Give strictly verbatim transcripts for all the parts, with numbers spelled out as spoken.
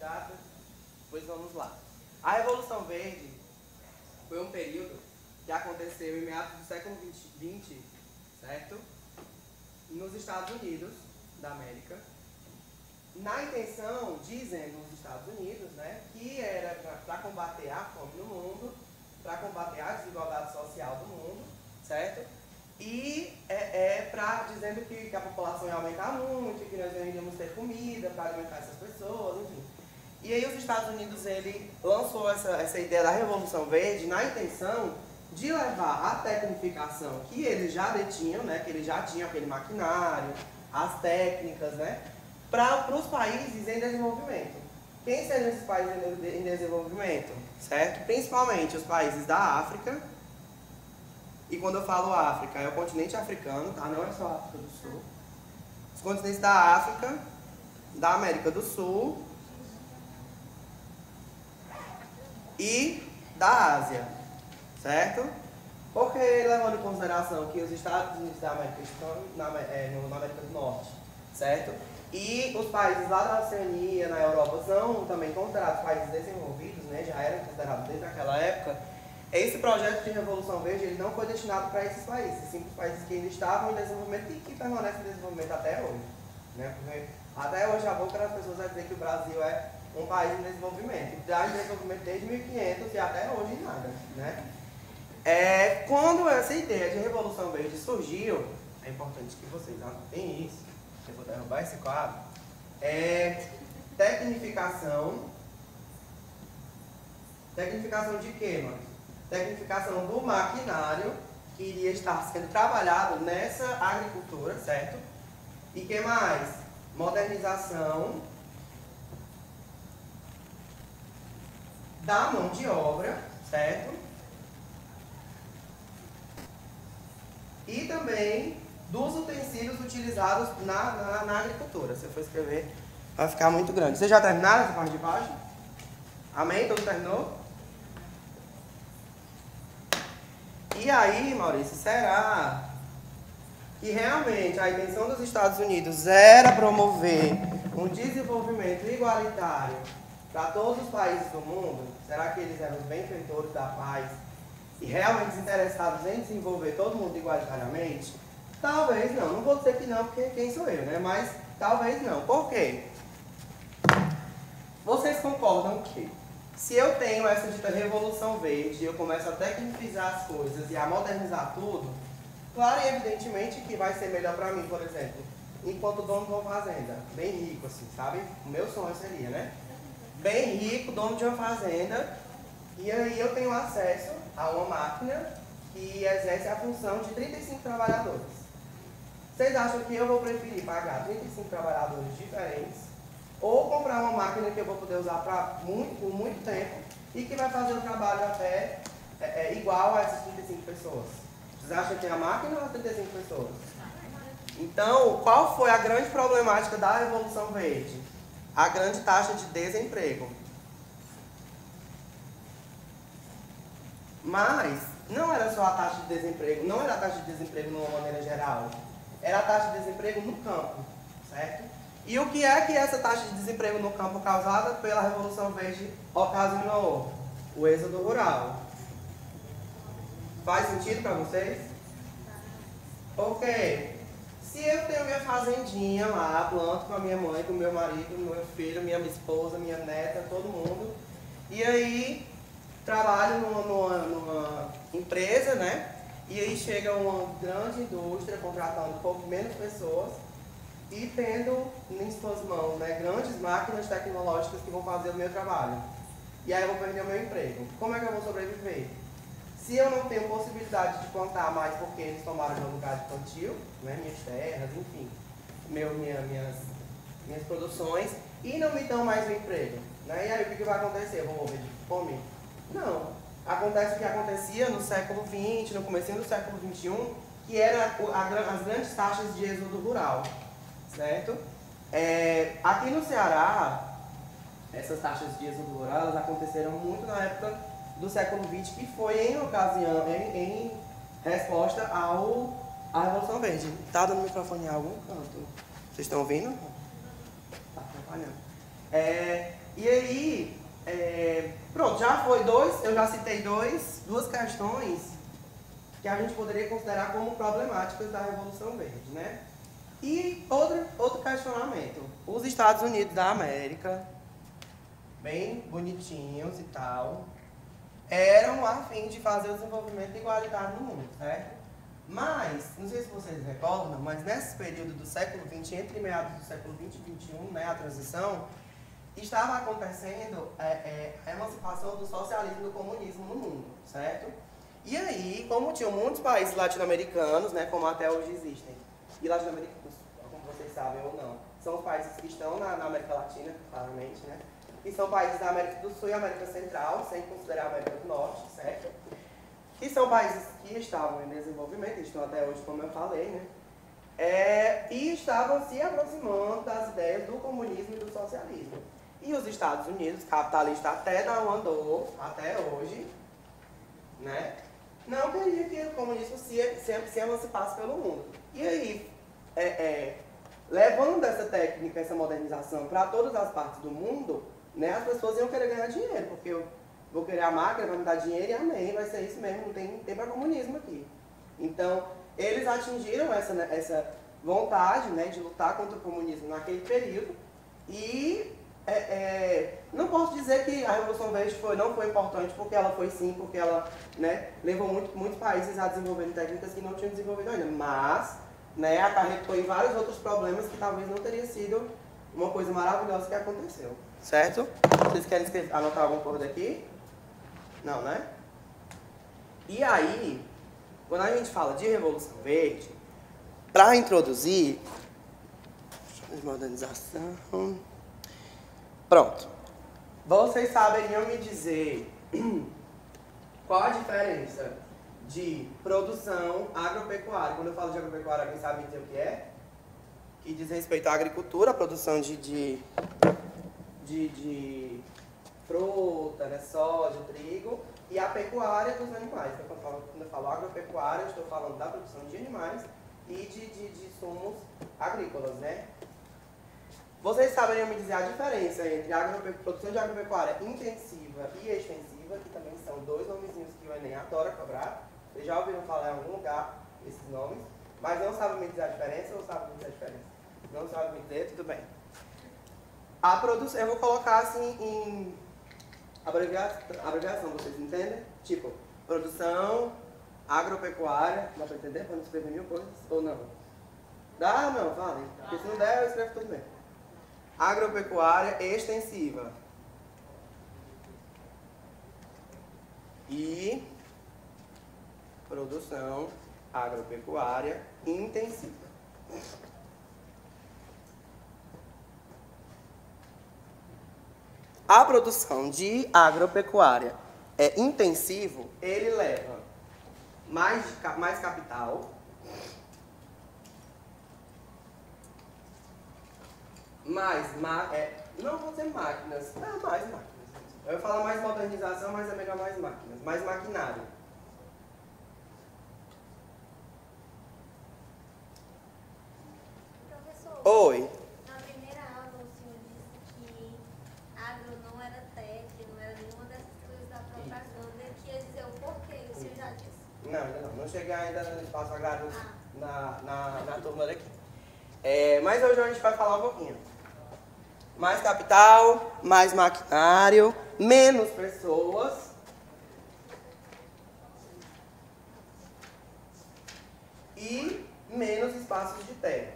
datas? Pois vamos lá. A Revolução Verde foi um período que aconteceu em meados do século vinte, certo? Nos Estados Unidos da América. Na intenção, dizem nos Estados Unidos, né, que era para combater a fome no mundo, para combater a desigualdade social do mundo, certo? E é, é para dizendo que, que a população ia aumentar muito, que nós iríamos ter comida para alimentar essas pessoas, enfim. E aí os Estados Unidos ele lançou essa, essa ideia da Revolução Verde na intenção de levar a tecnificação que eles já detinham, né, que eles já tinham aquele maquinário, as técnicas, né, para os países em desenvolvimento. Quem seriam esses países em desenvolvimento? Certo? Principalmente os países da África. E quando eu falo África, é o continente africano, tá? Não é só a África do Sul. Os continentes da África, da América do Sul e da Ásia, certo? Porque levando em consideração que os Estados Unidos da América estão na, é, na América do Norte, certo? E os países lá da Oceania, na Europa, são também considerados países desenvolvidos, né? Já eram considerados desde aquela época. Esse projeto de Revolução Verde ele não foi destinado para esses países, sim para os países que ainda estavam em desenvolvimento e que permanecem em desenvolvimento até hoje. Né? Porque até hoje a boca das pessoas vai dizer que o Brasil é um país em desenvolvimento. Está em desenvolvimento desde mil e quinhentos e até hoje nada. Né? É, quando essa ideia de Revolução Verde surgiu, é importante que vocês anotem isso, eu vou derrubar esse quadro, é tecnificação. Tecnificação de quê, mano? Tecnificação do maquinário que iria estar sendo trabalhado nessa agricultura, certo? E que mais? Modernização da mão de obra, certo? E também dos utensílios utilizados na, na, na agricultura. Se eu for escrever, vai ficar muito grande. Vocês já terminaram essa parte de baixo? Amém? Todo terminou? E aí, Maurício, será que realmente a intenção dos Estados Unidos era promover um desenvolvimento igualitário para todos os países do mundo? Será que eles eram os benfeitores da paz e realmente interessados em desenvolver todo mundo igualitariamente? Talvez não. Não vou dizer que não, porque quem sou eu, né? Mas talvez não. Por quê? Vocês concordam que se eu tenho essa dita Revolução Verde e eu começo a tecnificar as coisas e a modernizar tudo, claro e evidentemente que vai ser melhor para mim, por exemplo, enquanto dono de uma fazenda, bem rico assim, sabe? O meu sonho seria, né? Bem rico, dono de uma fazenda, e aí eu tenho acesso a uma máquina que exerce a função de trinta e cinco trabalhadores. Vocês acham que eu vou preferir pagar trinta e cinco trabalhadores diferentes ou comprar uma máquina que eu vou poder usar pra muito, por muito tempo e que vai fazer o trabalho até é, é, igual a essas trinta e cinco pessoas? Vocês acham que é a máquina ou as trinta e cinco pessoas? Então, qual foi a grande problemática da Revolução Verde? A grande taxa de desemprego. Mas não era só a taxa de desemprego, não era a taxa de desemprego de uma maneira geral. Era a taxa de desemprego no campo, certo? E o que é que essa taxa de desemprego no campo causada pela Revolução Verde ocasionou? O êxodo rural. Faz sentido para vocês? Ok. Se eu tenho minha fazendinha lá, planto com a minha mãe, com o meu marido, meu filho, minha esposa, minha neta, todo mundo, e aí trabalho numa, numa, numa empresa, né? E aí chega uma grande indústria contratando um pouco menos pessoas e tendo em suas mãos, né, grandes máquinas tecnológicas que vão fazer o meu trabalho. E aí eu vou perder o meu emprego. Como é que eu vou sobreviver? Se eu não tenho possibilidade de plantar mais porque eles tomaram meu lugar de plantio, né, minhas terras, enfim, meu, minha, minhas, minhas produções, e não me dão mais o emprego, né? E aí o que, que vai acontecer? Eu vou morrer de fome? Não. Acontece o que acontecia no século vinte, no comecinho do século vinte e um, que eram as grandes taxas de êxodo rural. Certo? É, aqui no Ceará, essas taxas de êxodo rural elas aconteceram muito na época do século vinte, que foi em ocasião, em, em resposta ao, à Revolução Verde. Tá dando microfone em algum canto? Vocês estão ouvindo? Tá atrapalhando. É, E aí, é, pronto, já foi dois, eu já citei dois, duas questões que a gente poderia considerar como problemáticas da Revolução Verde, né? E outro, outro questionamento. Os Estados Unidos da América, bem bonitinhos e tal, eram a fim de fazer o desenvolvimento igualitário no mundo, certo? Mas, não sei se vocês recordam, mas nesse período do século vinte, entre meados do século vinte e vinte e um, né, a transição, estava acontecendo é, é, a emancipação do socialismo e do comunismo no mundo, certo? E aí, como tinham muitos países latino-americanos, né, como até hoje existem, e latino-americanos, como vocês sabem ou não, são os países que estão na, na América Latina, claramente, né? E são países da América do Sul e América Central, sem considerar a América do Norte, certo? Que são países que estavam em desenvolvimento, estão até hoje, como eu falei, né? É, e estavam se aproximando das ideias do comunismo e do socialismo. E os Estados Unidos, capitalista até não andou, até hoje, né? Não queria que o comunismo se, se, se emancipasse pelo mundo. E aí, é, é, levando essa técnica, essa modernização para todas as partes do mundo, né, as pessoas iam querer ganhar dinheiro, porque eu vou querer a máquina, vai me dar dinheiro e amém, vai ser isso mesmo, não tem, tem para comunismo aqui. Então, eles atingiram essa, essa vontade, né, de lutar contra o comunismo naquele período e é, é, não posso dizer que a Revolução Verde foi, não foi importante, porque ela foi sim, porque ela, né, levou muito, muitos países a desenvolverem técnicas que não tinham desenvolvido ainda, mas, né, acarretou em vários outros problemas que talvez não teria sido uma coisa maravilhosa que aconteceu. Certo? Vocês querem escrever, anotar alguma coisa aqui? Não, né? E aí, quando a gente fala de Revolução Verde, para introduzir... Modernização... Pronto. Vocês saberiam me dizer qual a diferença de produção agropecuária? Quando eu falo de agropecuária, alguém sabe me dizer o que é? Que diz respeito à agricultura, a produção de... de De, de fruta, né, soja, trigo, e a pecuária dos animais. Então, quando eu falo, quando eu falo agropecuária, eu estou falando da produção de animais e de, de, de insumos agrícolas, né? Vocês saberiam me dizer a diferença entre a produção de agropecuária intensiva e extensiva, que também são dois nomezinhos que o Enem adora cobrar. Vocês já ouviram falar em algum lugar esses nomes, mas não sabem me dizer a diferença ou sabem me dizer a diferença? Não sabem me dizer? Tudo bem. A produção, eu vou colocar assim em abreviação, abreviação, vocês entendem? Tipo, produção agropecuária, dá pra entender? Pra não escrever mil coisas? Ou não? Dá ou não? Vale. Porque se não der, eu escrevo tudo bem. Agropecuária extensiva. E produção agropecuária intensiva. A produção de agropecuária é intensivo, ele leva mais, mais capital, mais, é, não vou dizer máquinas, é mais máquinas. Eu ia falar mais modernização, mas é melhor mais máquinas, mais maquinário. Professor, Oi. na primeira aula o senhor disse que agro não era tech, não era nenhuma dessas coisas da propaganda, que ia dizer o porquê, o senhor já disse. Não, ainda não. Não cheguei ainda no espaço agrário Ah. na, na, na turma daqui. É, mas hoje a gente vai falar um pouquinho. Mais capital, mais maquinário, menos pessoas. E menos espaços de terra.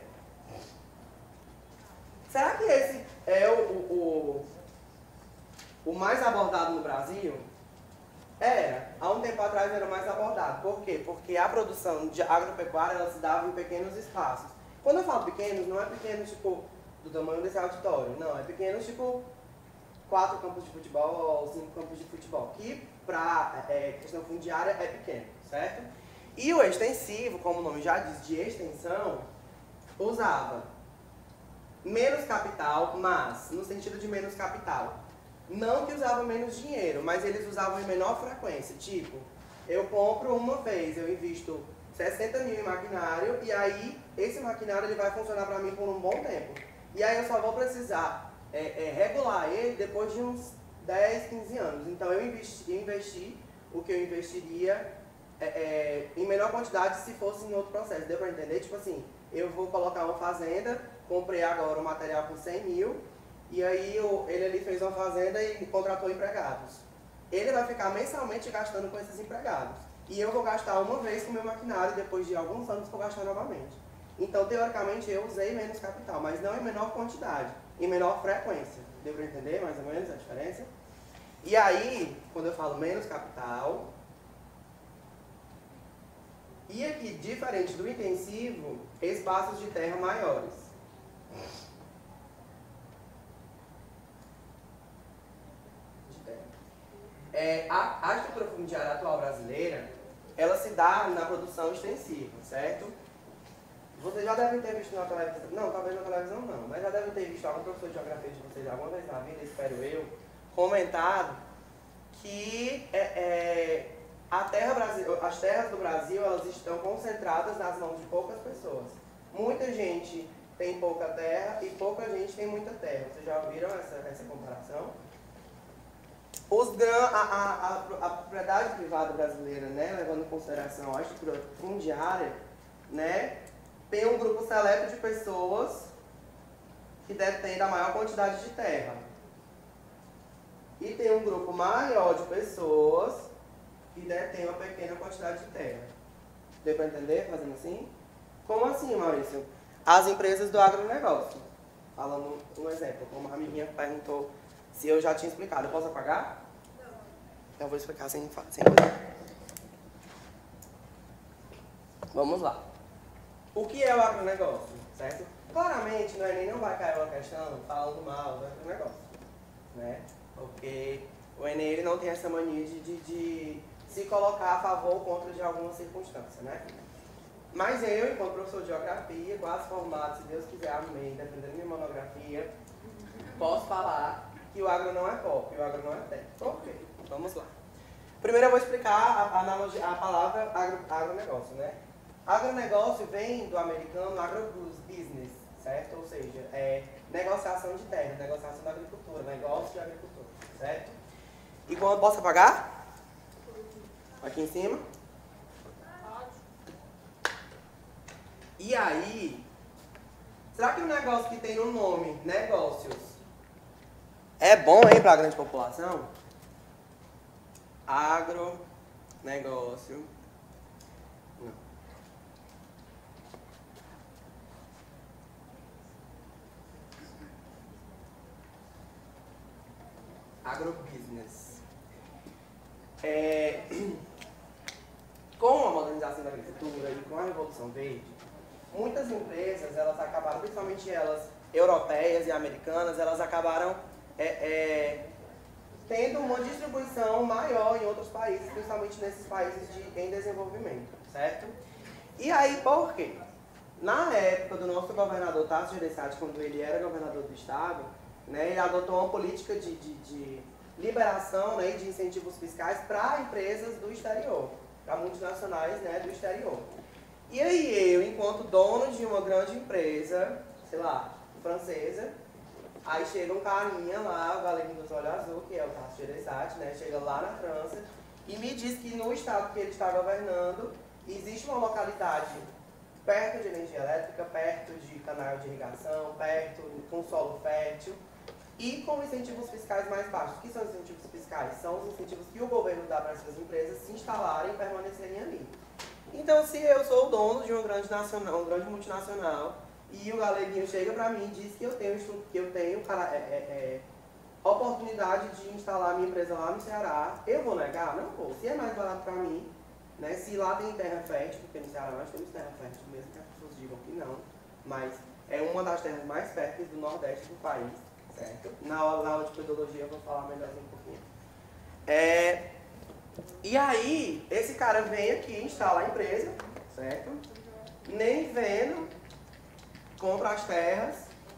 Será que esse é o, o, o, o mais abordado no Brasil? Era. Há um tempo atrás era o mais abordado. Por quê? Porque a produção de agropecuária ela se dava em pequenos espaços. Quando eu falo pequenos, não é pequenos tipo do tamanho desse auditório. Não, é pequenos tipo quatro campos de futebol, cinco campos de futebol. Que para é, questão fundiária é pequeno, certo? E o extensivo, como o nome já diz, de extensão, usava menos capital, mas no sentido de menos capital. Não que usava menos dinheiro, mas eles usavam em menor frequência. Tipo, eu compro uma vez, eu invisto sessenta mil em maquinário e aí esse maquinário ele vai funcionar para mim por um bom tempo. E aí eu só vou precisar é, é, regular ele depois de uns dez, quinze anos. Então eu investi, investi o que eu investiria é, é, em menor quantidade se fosse em outro processo. Deu para entender? Tipo assim, eu vou colocar uma fazenda, comprei agora o material por cem mil, e aí eu, ele ali fez uma fazenda e contratou empregados. Ele vai ficar mensalmente gastando com esses empregados. E eu vou gastar uma vez com o meu maquinário e depois de alguns anos vou gastar novamente. Então, teoricamente, eu usei menos capital, mas não em menor quantidade, em menor frequência. Deu para entender mais ou menos a diferença? E aí, quando eu falo menos capital, e aqui, diferente do intensivo, espaços de terra maiores. De terra. É, a, a estrutura fundiária atual brasileira, ela se dá na produção extensiva, certo? Vocês já devem ter visto na televisão, não, talvez na televisão não, mas já devem ter visto algum professor de geografia de vocês alguma vez na vida, espero eu, comentado que é, é, a terra Brasil, as terras do Brasil elas estão concentradas nas mãos de poucas pessoas. Muita gente tem pouca terra e pouca gente tem muita terra. Vocês já ouviram essa, essa comparação? Os gran, a, a, a, a propriedade privada brasileira, né, levando em consideração a estrutura fundiária, né, tem um grupo seleto de pessoas que detém a maior quantidade de terra. E tem um grupo maior de pessoas que detém uma pequena quantidade de terra. Deu para entender fazendo assim? Como assim, Maurício? As empresas do agronegócio. Falando um exemplo, como a amiguinha perguntou se eu já tinha explicado. Eu posso apagar? Não. Eu vou explicar sem sem Vamos lá. O que é o agronegócio, certo? Claramente, no Enem não vai cair uma questão falando mal do agronegócio, né? Porque o Enem ele não tem essa mania de, de, de se colocar a favor ou contra de alguma circunstância, né? Mas eu, enquanto professor de geografia, quase formado, se Deus quiser, amém, defendendo minha monografia, posso falar que o agro não é pop, o agro não é técnico. Por quê? Vamos lá. Primeiro eu vou explicar a, analogia, a palavra agro, agronegócio, né? Agronegócio vem do americano agrobusiness, certo? Ou seja, é negociação de terra, negociação da agricultura, negócio de agricultura, certo? E quando eu posso apagar? Aqui em cima? E aí, será que o negócio que tem no nome, negócios, é bom, hein, para a grande população? Agronegócio. Não. Agrobusiness. É, com a modernização da agricultura e com a Revolução Verde, muitas empresas, elas acabaram, principalmente elas europeias e americanas, elas acabaram é, é, tendo uma distribuição maior em outros países, principalmente nesses países de, em desenvolvimento, certo? E aí, por quê? Na época do nosso governador Tasso Gereissati, quando ele era governador do estado, né, ele adotou uma política de, de, de liberação, né, de incentivos fiscais para empresas do exterior, para multinacionais, né, do exterior. E aí eu, enquanto dono de uma grande empresa, sei lá, francesa, aí chega um carinha lá, o galeguinho dos olhos azul, que é o Tasso Gereissati, né, chega lá na França e me diz que no estado que ele está governando existe uma localidade perto de energia elétrica, perto de canal de irrigação, perto com solo fértil e com incentivos fiscais mais baixos. O que são os incentivos fiscais? São os incentivos que o governo dá para essas empresas se instalarem e permanecerem ali. Então, se eu sou o dono de uma grande, nacional, uma grande multinacional e o galeguinho chega para mim e diz que eu tenho, que eu tenho é, é, é, oportunidade de instalar a minha empresa lá no Ceará, eu vou negar? Não vou. Se é mais barato para mim, né, se lá tem terra fértil, porque no Ceará nós temos terra fértil, mesmo que as pessoas digam que não, mas é uma das terras mais férteis do Nordeste do país, certo? Na aula, na aula de pedologia eu vou falar melhorzinho um pouquinho. É... E aí, esse cara vem aqui, instala a empresa, certo? Nem vendo, compra as terras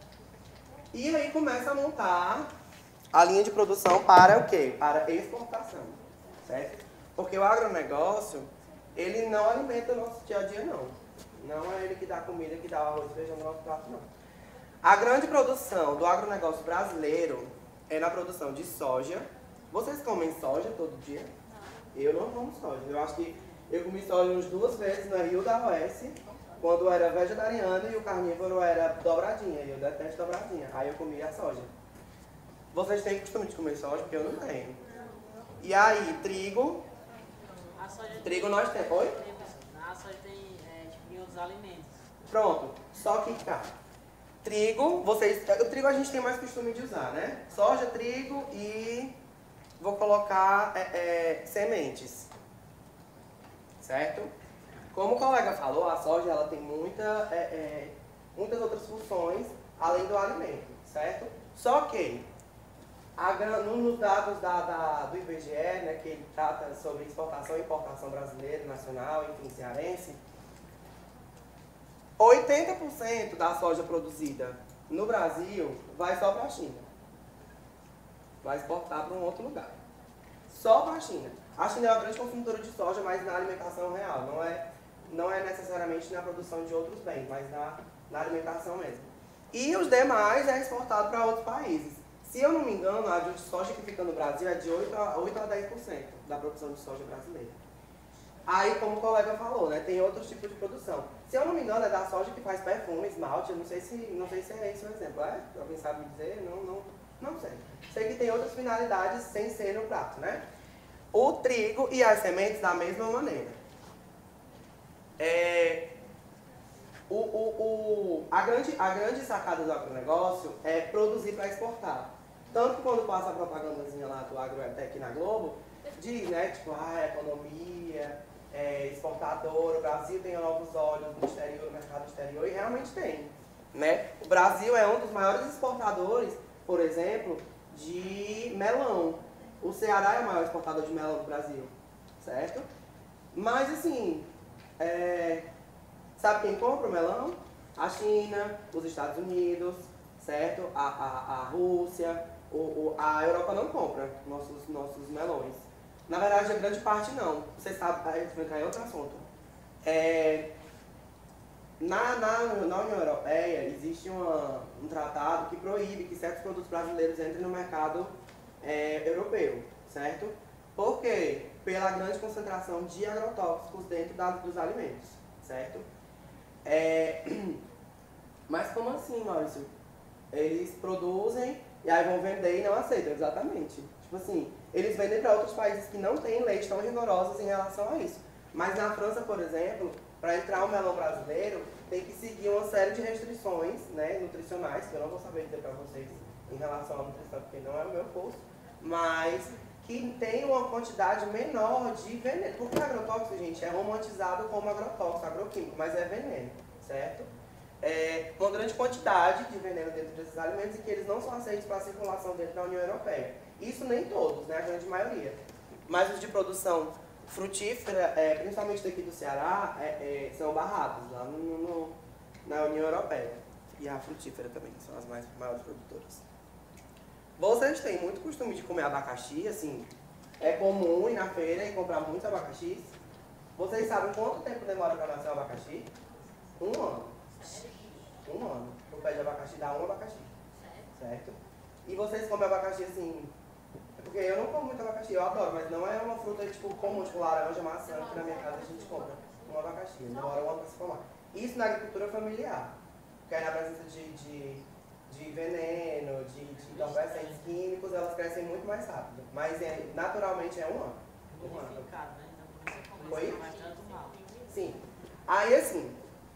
e aí começa a montar a linha de produção para o quê? Para exportação, certo? Porque o agronegócio, ele não alimenta o nosso dia a dia, não. Não é ele que dá comida, que dá o arroz e feijão no nosso prato, não. A grande produção do agronegócio brasileiro é na produção de soja. Vocês comem soja todo dia? Não. Eu não como soja. Eu acho que eu comi soja umas duas vezes na Rio da Oeste, quando eu era vegetariano e o carnívoro era dobradinha. E eu detesto dobradinha. Aí eu comia a soja. Vocês têm costume de comer soja? Porque eu não tenho. E aí, trigo? A soja Trigo nós temos. Oi? A soja tem é, tipo, em outros alimentos. Pronto. Só que, cara, trigo, vocês. O trigo a gente tem mais costume de usar, né? Soja, trigo e vou colocar é, é, sementes. Certo? Como o colega falou, a soja ela tem muita, é, é, muitas outras funções além do alimento, certo? Só que a, nos dados da, da, do I B G E, né, que ele trata sobre exportação e importação brasileira, nacional, enfim, cearense, oitenta por cento da soja produzida no Brasil vai só para a China. Vai exportar para um outro lugar. Só para a China. A China é uma grande consumidora de soja, mas na alimentação real. Não é, não é necessariamente na produção de outros bens, mas na, na alimentação mesmo. E os demais é exportado para outros países. Se eu não me engano, a de soja que fica no Brasil é de oito a dez por cento da produção de soja brasileira. Aí, como o colega falou, né, tem outros tipos de produção. Se eu não me engano, é da soja que faz perfume, esmalte, eu não sei se, não sei se é esse o exemplo. É? Alguém sabe me dizer? Não, não, não sei. Sei que tem outras finalidades sem ser no prato, né? O trigo e as sementes da mesma maneira. É, o, o, o, a, grande, a grande sacada do agronegócio é produzir para exportar. Tanto que quando passa a propagandazinha lá do AgroTech na Globo, diz, né, tipo, ah, economia, é, exportador, o Brasil tem novos olhos no exterior, no mercado exterior, e realmente tem. Né? O Brasil é um dos maiores exportadores, por exemplo, de melão. O Ceará é o maior exportador de melão do Brasil, certo? Mas assim, é, sabe quem compra o melão? A China, os Estados Unidos, certo? A, a, a Rússia, o, o, a Europa não compra nossos, nossos melões. Na verdade, a grande parte não. Você sabe, a gente vai cair em outro assunto. É, na, na, na União Europeia existe uma, um tratado que proíbe que certos produtos brasileiros entrem no mercado É, europeu, certo? Por quê? Pela grande concentração de agrotóxicos dentro da, dos alimentos, certo? É, mas como assim, Maurício? Eles produzem e aí vão vender e não aceitam, exatamente. Tipo assim, eles vendem para outros países que não têm leis tão rigorosas em relação a isso. Mas na França, por exemplo, para entrar o melão brasileiro, tem que seguir uma série de restrições, né, nutricionais, que eu não vou saber dizer para vocês em relação à nutrição, porque não é o meu curso, mas que tem uma quantidade menor de veneno. Porque o agrotóxico, gente, é romantizado como agrotóxico, agroquímico, mas é veneno, certo? É uma grande quantidade de veneno dentro desses alimentos e que eles não são aceitos para a circulação dentro da União Europeia. Isso nem todos, né, a grande maioria. Mas os de produção frutífera, é, principalmente daqui do Ceará, é, é, são barrados lá no, no, na União Europeia. E a frutífera também, são as mais maiores produtoras. Vocês têm muito costume de comer abacaxi, assim, é comum ir na feira e comprar muitos abacaxis. Vocês sabem quanto tempo demora para nascer um abacaxi? Um ano. Um ano. O pé de abacaxi dá um abacaxi. Certo? E vocês comem abacaxi assim, porque eu não como muito abacaxi, eu adoro, mas não é uma fruta tipo comum, tipo laranja, maçã, que na minha casa a gente compra um abacaxi, demora um ano para se formar. Isso na agricultura familiar, que é na presença de, de de veneno, de, de entorpecentes químicos, elas crescem muito mais rápido. Mas é, naturalmente é um ano. Um ano. Foi? Sim. Aí assim,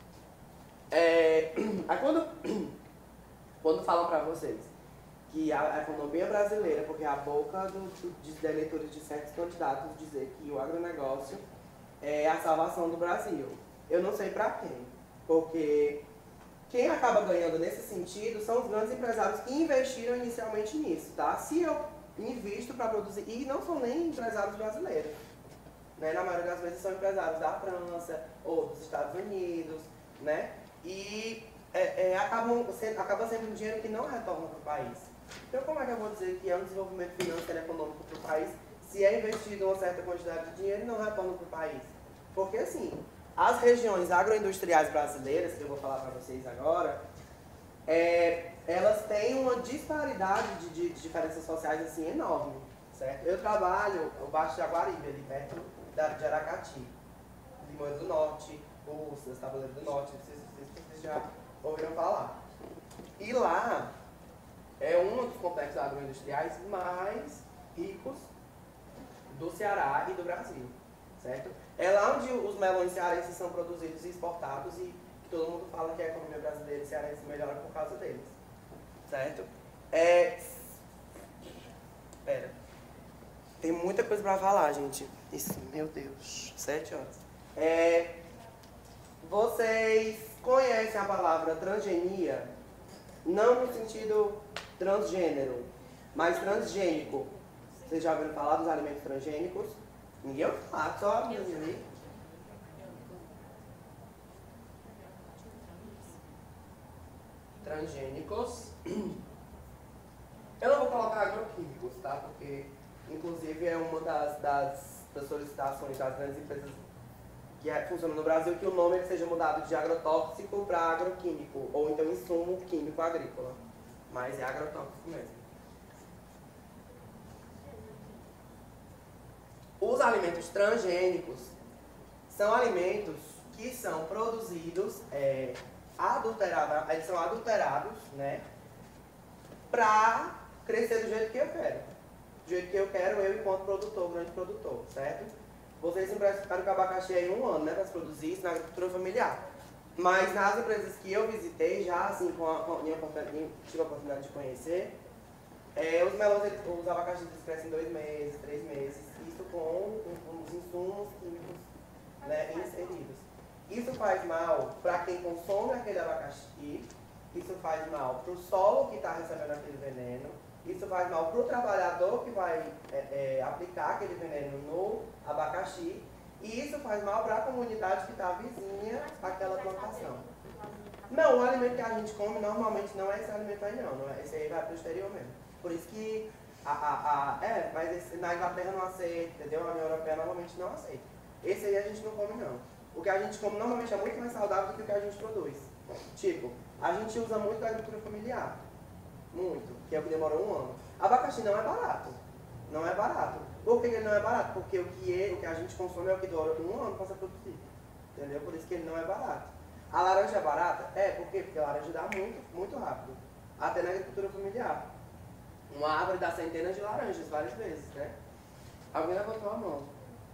é, aí quando, quando falam pra vocês que a, a economia brasileira, porque a boca do, do, dos eleitores de certos candidatos dizer que o agronegócio é a salvação do Brasil, eu não sei pra quem. Porque quem acaba ganhando nesse sentido são os grandes empresários que investiram inicialmente nisso, tá? Se eu invisto para produzir, e não são nem empresários brasileiros, né? Na maioria das vezes são empresários da França ou dos Estados Unidos, né? E é, é, acabam sendo, acaba sendo um dinheiro que não retorna para o país. Então como é que eu vou dizer que é um desenvolvimento financeiro e econômico para o país se é investido uma certa quantidade de dinheiro e não retorna para o país? Porque assim, as regiões agroindustriais brasileiras, que eu vou falar para vocês agora, é, elas têm uma disparidade de, de, de diferenças sociais assim enorme, certo? Eu trabalho o Baixo Jaguaribe, ali perto da, de Aracati, Limoeiro do Norte, Russas, Tabuleiro do Norte, não sei se vocês já ouviram falar. E lá é um dos complexos agroindustriais mais ricos do Ceará e do Brasil, certo? É lá onde os melões cearenses são produzidos e exportados e todo mundo fala que a economia brasileira e cearense melhora por causa deles, certo? É... Pera. Tem muita coisa pra falar, gente. Isso, meu Deus, sete horas. É... Vocês conhecem a palavra transgenia? Não no sentido transgênero, mas transgênico. Vocês já ouviram falar dos alimentos transgênicos? Ninguém ouviu falar, só a minha ali. Transgênicos. Eu não vou colocar agroquímicos, tá? Porque, inclusive, é uma das, das, das solicitações das grandes empresas que é, funcionam no Brasil, que o nome ele seja mudado de agrotóxico para agroquímico, ou então insumo químico agrícola. Mas é agrotóxico mesmo. Os alimentos transgênicos são alimentos que são produzidos, é, adulterados, eles são adulterados, né, para crescer do jeito que eu quero. Do jeito que eu quero, eu enquanto produtor, grande produtor, certo? Vocês emprestaram com abacaxi aí um ano, né, para se produzir isso na agricultura familiar. Mas nas empresas que eu visitei, já assim, com a, com a minha oportunidade, tive a oportunidade de conhecer, é, os melões, os abacaxis eles crescem dois meses, três meses, isso com uns insumos químicos, né, inseridos. Isso faz mal para quem consome aquele abacaxi, isso faz mal para o solo que está recebendo aquele veneno, isso faz mal para o trabalhador que vai é, é, aplicar aquele veneno no abacaxi, e isso faz mal para a comunidade que está vizinha àquela plantação. Não, o alimento que a gente come normalmente não é esse alimento aí não, não é, esse aí vai para o exterior mesmo. Por isso que, a, a, a, é, mas esse, na Inglaterra não aceita, entendeu? Na União Europeia normalmente não aceita. Esse aí a gente não come não. O que a gente come normalmente é muito mais saudável do que o que a gente produz. Tipo, a gente usa muito da agricultura familiar. Muito. Que é o que demorou um ano. Abacaxi não é barato. Não é barato. Por que ele não é barato? Porque o que, é, o que a gente consome é o que dura um ano para ser produzido. Entendeu? Por isso que ele não é barato. A laranja é barata? É, por quê? Porque a laranja dá muito, muito rápido. Até na agricultura familiar. Uma árvore dá centenas de laranjas várias vezes, né? Alguém levantou a mão.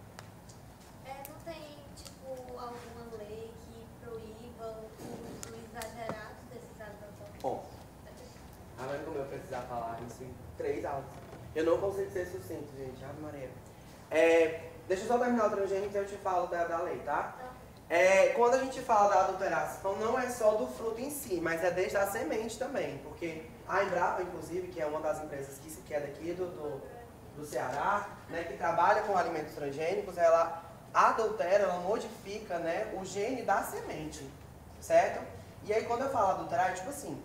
É, não tem, tipo, alguma lei que proíba o uso exagerado desses agrotóxicos? Bom, agora como eu precisar falar isso em três aulas. Eu não consigo ser sucinto, gente. Ave Maria. É, deixa eu só terminar o transgênico e eu te falo da, da lei, tá? É, quando a gente fala da adulteração, não é só do fruto em si, mas é desde a semente também. Porque a Embrapa, inclusive, que é uma das empresas que, que é daqui do, do, do Ceará, né, que trabalha com alimentos transgênicos, ela adultera, ela modifica, né, o gene da semente, certo? E aí quando eu falo adulterar, é tipo assim,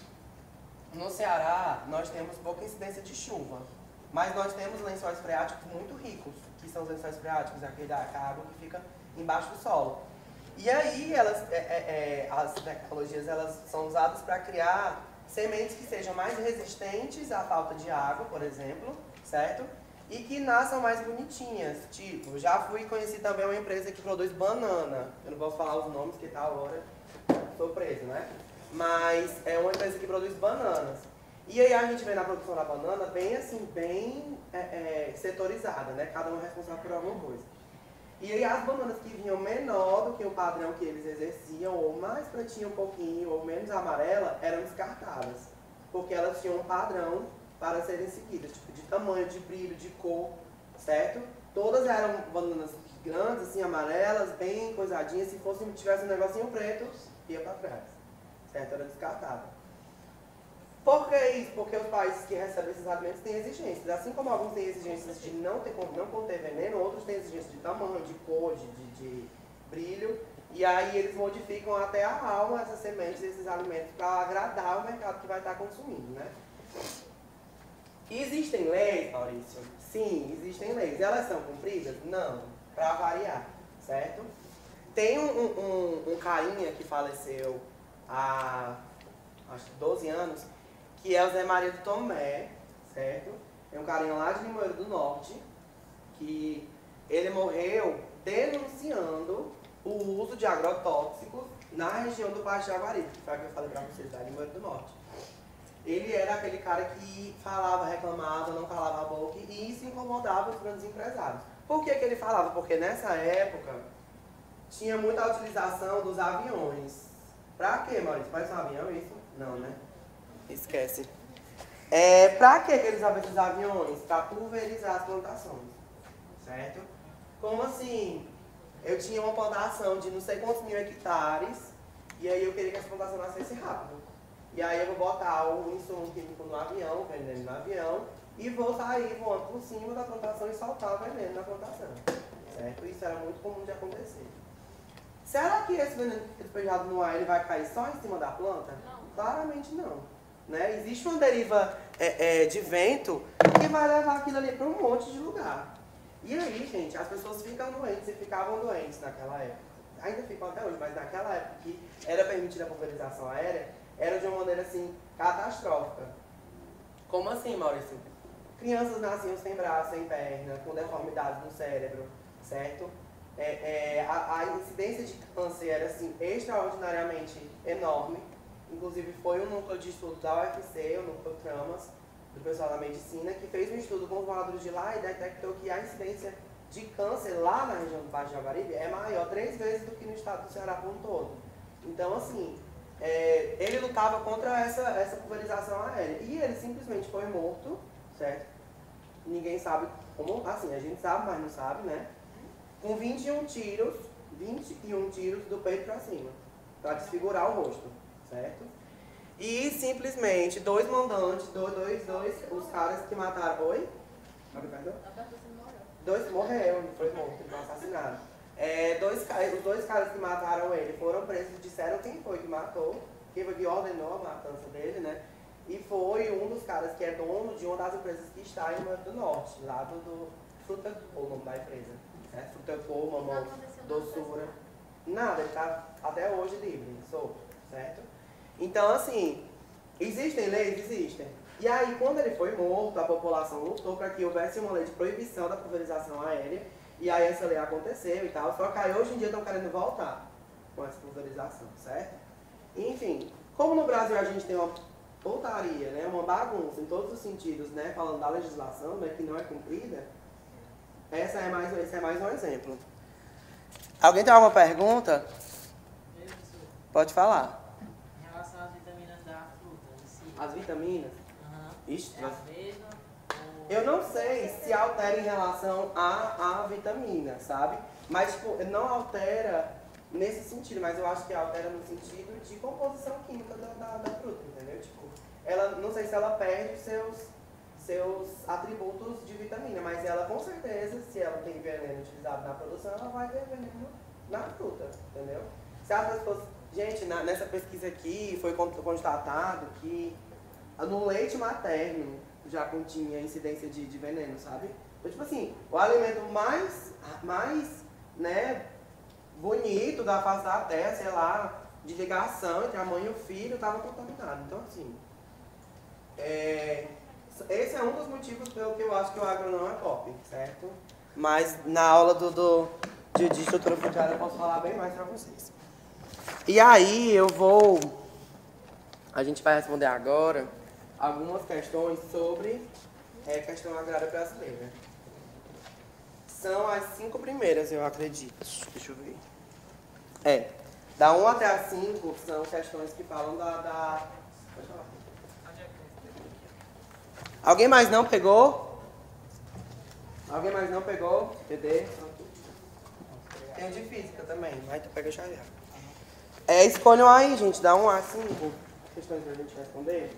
no Ceará nós temos pouca incidência de chuva, mas nós temos lençóis freáticos muito ricos, que são os lençóis freáticos, aquele da água que fica embaixo do solo. E aí elas, é, é, as tecnologias elas são usadas para criar sementes que sejam mais resistentes à falta de água, por exemplo, certo? E que nasçam mais bonitinhas. Tipo, já fui conhecer também uma empresa que produz banana. Eu não posso falar os nomes, que tal hora sou preso, né? Mas é uma empresa que produz bananas. E aí a gente vê na produção da banana bem assim, bem é, é, setorizada, né? Cada um é responsável por alguma coisa. E aí as bananas que vinham menor do que o padrão que eles exerciam, ou mais pretinha um pouquinho, ou menos amarela, eram descartadas. Porque elas tinham um padrão para serem seguidas, tipo de tamanho, de brilho, de cor, certo? Todas eram bananas grandes, assim, amarelas, bem coisadinhas. Se fosse, tivesse um negocinho preto, ia para trás, certo? Era descartada. Por que isso? Porque os países que recebem esses alimentos têm exigências. Assim como alguns têm exigências de não, ter, não conter veneno, outros têm exigências de tamanho, de cor, de, de, de brilho. E aí eles modificam até a alma essas sementes, esses alimentos, para agradar o mercado que vai estar consumindo, né? Existem leis, Maurício? Sim, existem leis. Elas são cumpridas? Não, para variar, certo? Tem um, um, um carinha que faleceu há acho que doze anos, que é o Zé Maria do Tomé, certo? É um carinha lá de Limoeiro do Norte, que ele morreu denunciando o uso de agrotóxicos na região do Baixo Jaguaribe, que foi o que eu falei pra vocês, da Limoeiro do Norte. Ele era aquele cara que falava, reclamava, não calava a boca e isso incomodava os grandes empresários. Por que que ele falava? Porque nessa época tinha muita utilização dos aviões. Pra quê, Maurício? Faz um avião isso? Não, né? Esquece. É, pra que eles usavam esses aviões? Pra pulverizar as plantações. Certo? Como assim? Eu tinha uma plantação de não sei quantos mil hectares e aí eu queria que essa plantação nascesse rápido. E aí eu vou botar o insumo químico no avião, o veneno no avião, e vou sair voando por cima da plantação e soltar o veneno na plantação. Certo? Isso era muito comum de acontecer. Será que esse veneno despejado no ar ele vai cair só em cima da planta? Não. Claramente não. Né? Existe uma deriva é, é, de vento que vai levar aquilo ali para um monte de lugar. E aí, gente, as pessoas ficam doentes e ficavam doentes naquela época. Ainda ficam até hoje, mas naquela época que era permitida a pulverização aérea, era de uma maneira assim, catastrófica. Como assim, Maurício? Crianças nasciam sem braço, sem perna, com deformidades no cérebro, certo? É, é, a, a incidência de câncer era assim, extraordinariamente enorme. Inclusive foi um núcleo de estudo da U F C, o núcleo Tramas, do pessoal da medicina, que fez um estudo com os moradores de lá e detectou que a incidência de câncer lá na região do Baixo Jaguaribe é maior três vezes do que no estado do Ceará como um todo. Então, assim, é, ele lutava contra essa, essa pulverização aérea. E ele simplesmente foi morto, certo? Ninguém sabe como, assim, a gente sabe, mas não sabe, né? Com vinte e um tiros, vinte e um tiros do peito para cima, para desfigurar o rosto, certo? E simplesmente dois mandantes, dois, dois, dois, os caras que mataram. Oi? Dois morreram, não foi morto, ele foi assassinado. É, dois, os dois caras que mataram ele foram presos, disseram quem foi que matou, quem foi que ordenou a matança dele, né? E foi um dos caras que é dono de uma das empresas que está em Rio do Norte, lá do, do Fruta, o nome da empresa. Né? Fruta Pô, Mamão, Doçura. Nada, ele está até hoje livre, solto, certo? Então, assim, existem leis? Existem. E aí, quando ele foi morto, a população lutou para que houvesse uma lei de proibição da pulverização aérea. E aí essa lei aconteceu e tal. Só que aí hoje em dia estão querendo voltar com essa pulverização, certo? Enfim, como no Brasil a gente tem uma putaria, né, uma bagunça em todos os sentidos, né, falando da legislação, né, que não é cumprida, essa é mais, esse é mais um exemplo. Alguém tem alguma pergunta? Pode falar. Em relação às vitaminas da fruta, assim. As vitaminas? Uhum. Ixi, É a mesma? Ou... eu não sei se altera em relação à, à vitamina, sabe? Mas, tipo, não altera nesse sentido, mas eu acho que altera no sentido de composição química da, da, da fruta, entendeu? Tipo, ela, não sei se ela perde seus, seus atributos de vitamina, mas ela, com certeza, se ela tem veneno utilizado na produção, ela vai ter veneno na fruta, entendeu? Se as pessoas... Gente, na, nessa pesquisa aqui foi constatado que no leite materno já continha incidência de, de veneno, sabe? Então, tipo assim, o alimento mais, mais, né, bonito da face da terra, sei lá, de ligação entre a mãe e o filho, estava contaminado. Então, assim, é, esse é um dos motivos pelo que eu acho que o agro não é pop, certo? Mas na aula do, do, de, de estrutura fundiária eu posso falar bem mais para vocês. E aí eu vou, a gente vai responder agora algumas questões sobre é, questão agrária brasileira. São as cinco primeiras, eu acredito. Deixa eu ver. É, da um até a cinco são questões que falam da... da... Pode falar. Alguém mais não pegou? Alguém mais não pegou? P D? Tem o de física também, mas tu pega já já. É, escolham aí, gente, dá um a cinco questões pra gente responder.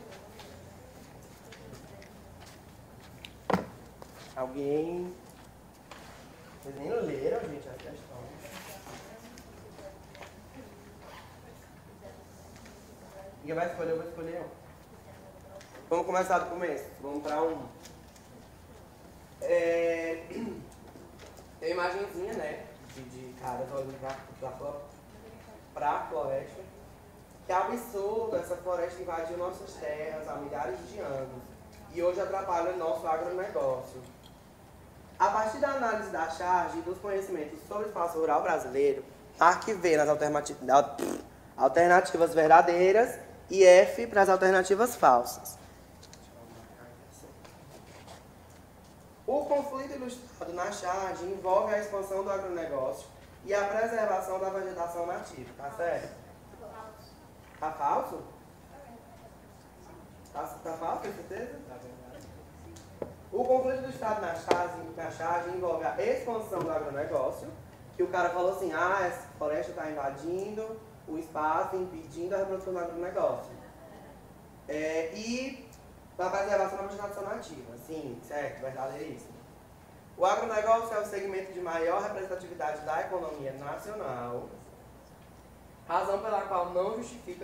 Alguém... Vocês nem leram, gente, as questões. Quem vai escolher, eu vou escolher um. Vamos começar do começo. Vamos para um. É... Tem uma imagenzinha, né? De, de caras olhando pra, pra, pra floresta. Que absurdo, essa floresta invadiu nossas terras há milhares de anos e hoje atrapalha o nosso agronegócio. A partir da análise da charge e dos conhecimentos sobre o espaço rural brasileiro, marque V nas alternativas, alternativas verdadeiras e F para as alternativas falsas. O conflito ilustrado na charge envolve a expansão do agronegócio e a preservação da vegetação nativa, tá certo? Tá falso? Tá, tá falso, tem certeza? O conflito do Estado na charge, na charge envolve a expansão do agronegócio, que o cara falou assim, ah, essa floresta está invadindo o espaço, impedindo a reprodução do agronegócio. É, e a preservação da vegetação nativa, sim, certo, verdadeiríssimo. O agronegócio é o segmento de maior representatividade da economia nacional, razão pela qual não justifica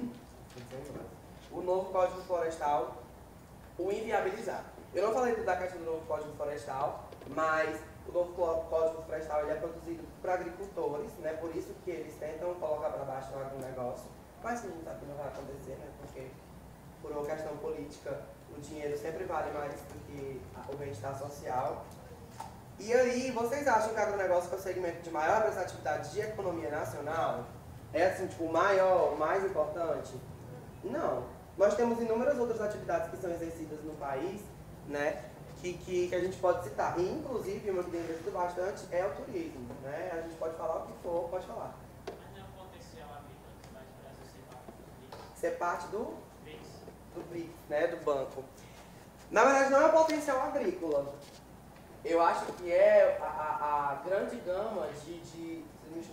o novo Código Florestal o inviabilizar. Eu não falei da questão do novo Código Florestal, mas o novo Código Florestal ele é produzido por agricultores, né? Por isso que eles tentam colocar para baixo o agronegócio, mas a gente sabe que não vai acontecer, né? Porque por uma questão política o dinheiro sempre vale mais do que o bem-estar social. E aí, vocês acham que o agronegócio é o segmento de maior representatividade de economia nacional? É assim, tipo, o maior, o mais importante? Não. Nós temos inúmeras outras atividades que são exercidas no país, né, que, que, que a gente pode citar. E, inclusive, uma que tem investido bastante é o turismo, né? A gente pode falar o que for, pode falar. Mas não é um potencial agrícola que faz o Brasil Ser parte do? BRICS. Do BRICS, né, do banco. Na verdade, não é um potencial agrícola. Eu acho que é a, a, a grande gama de... de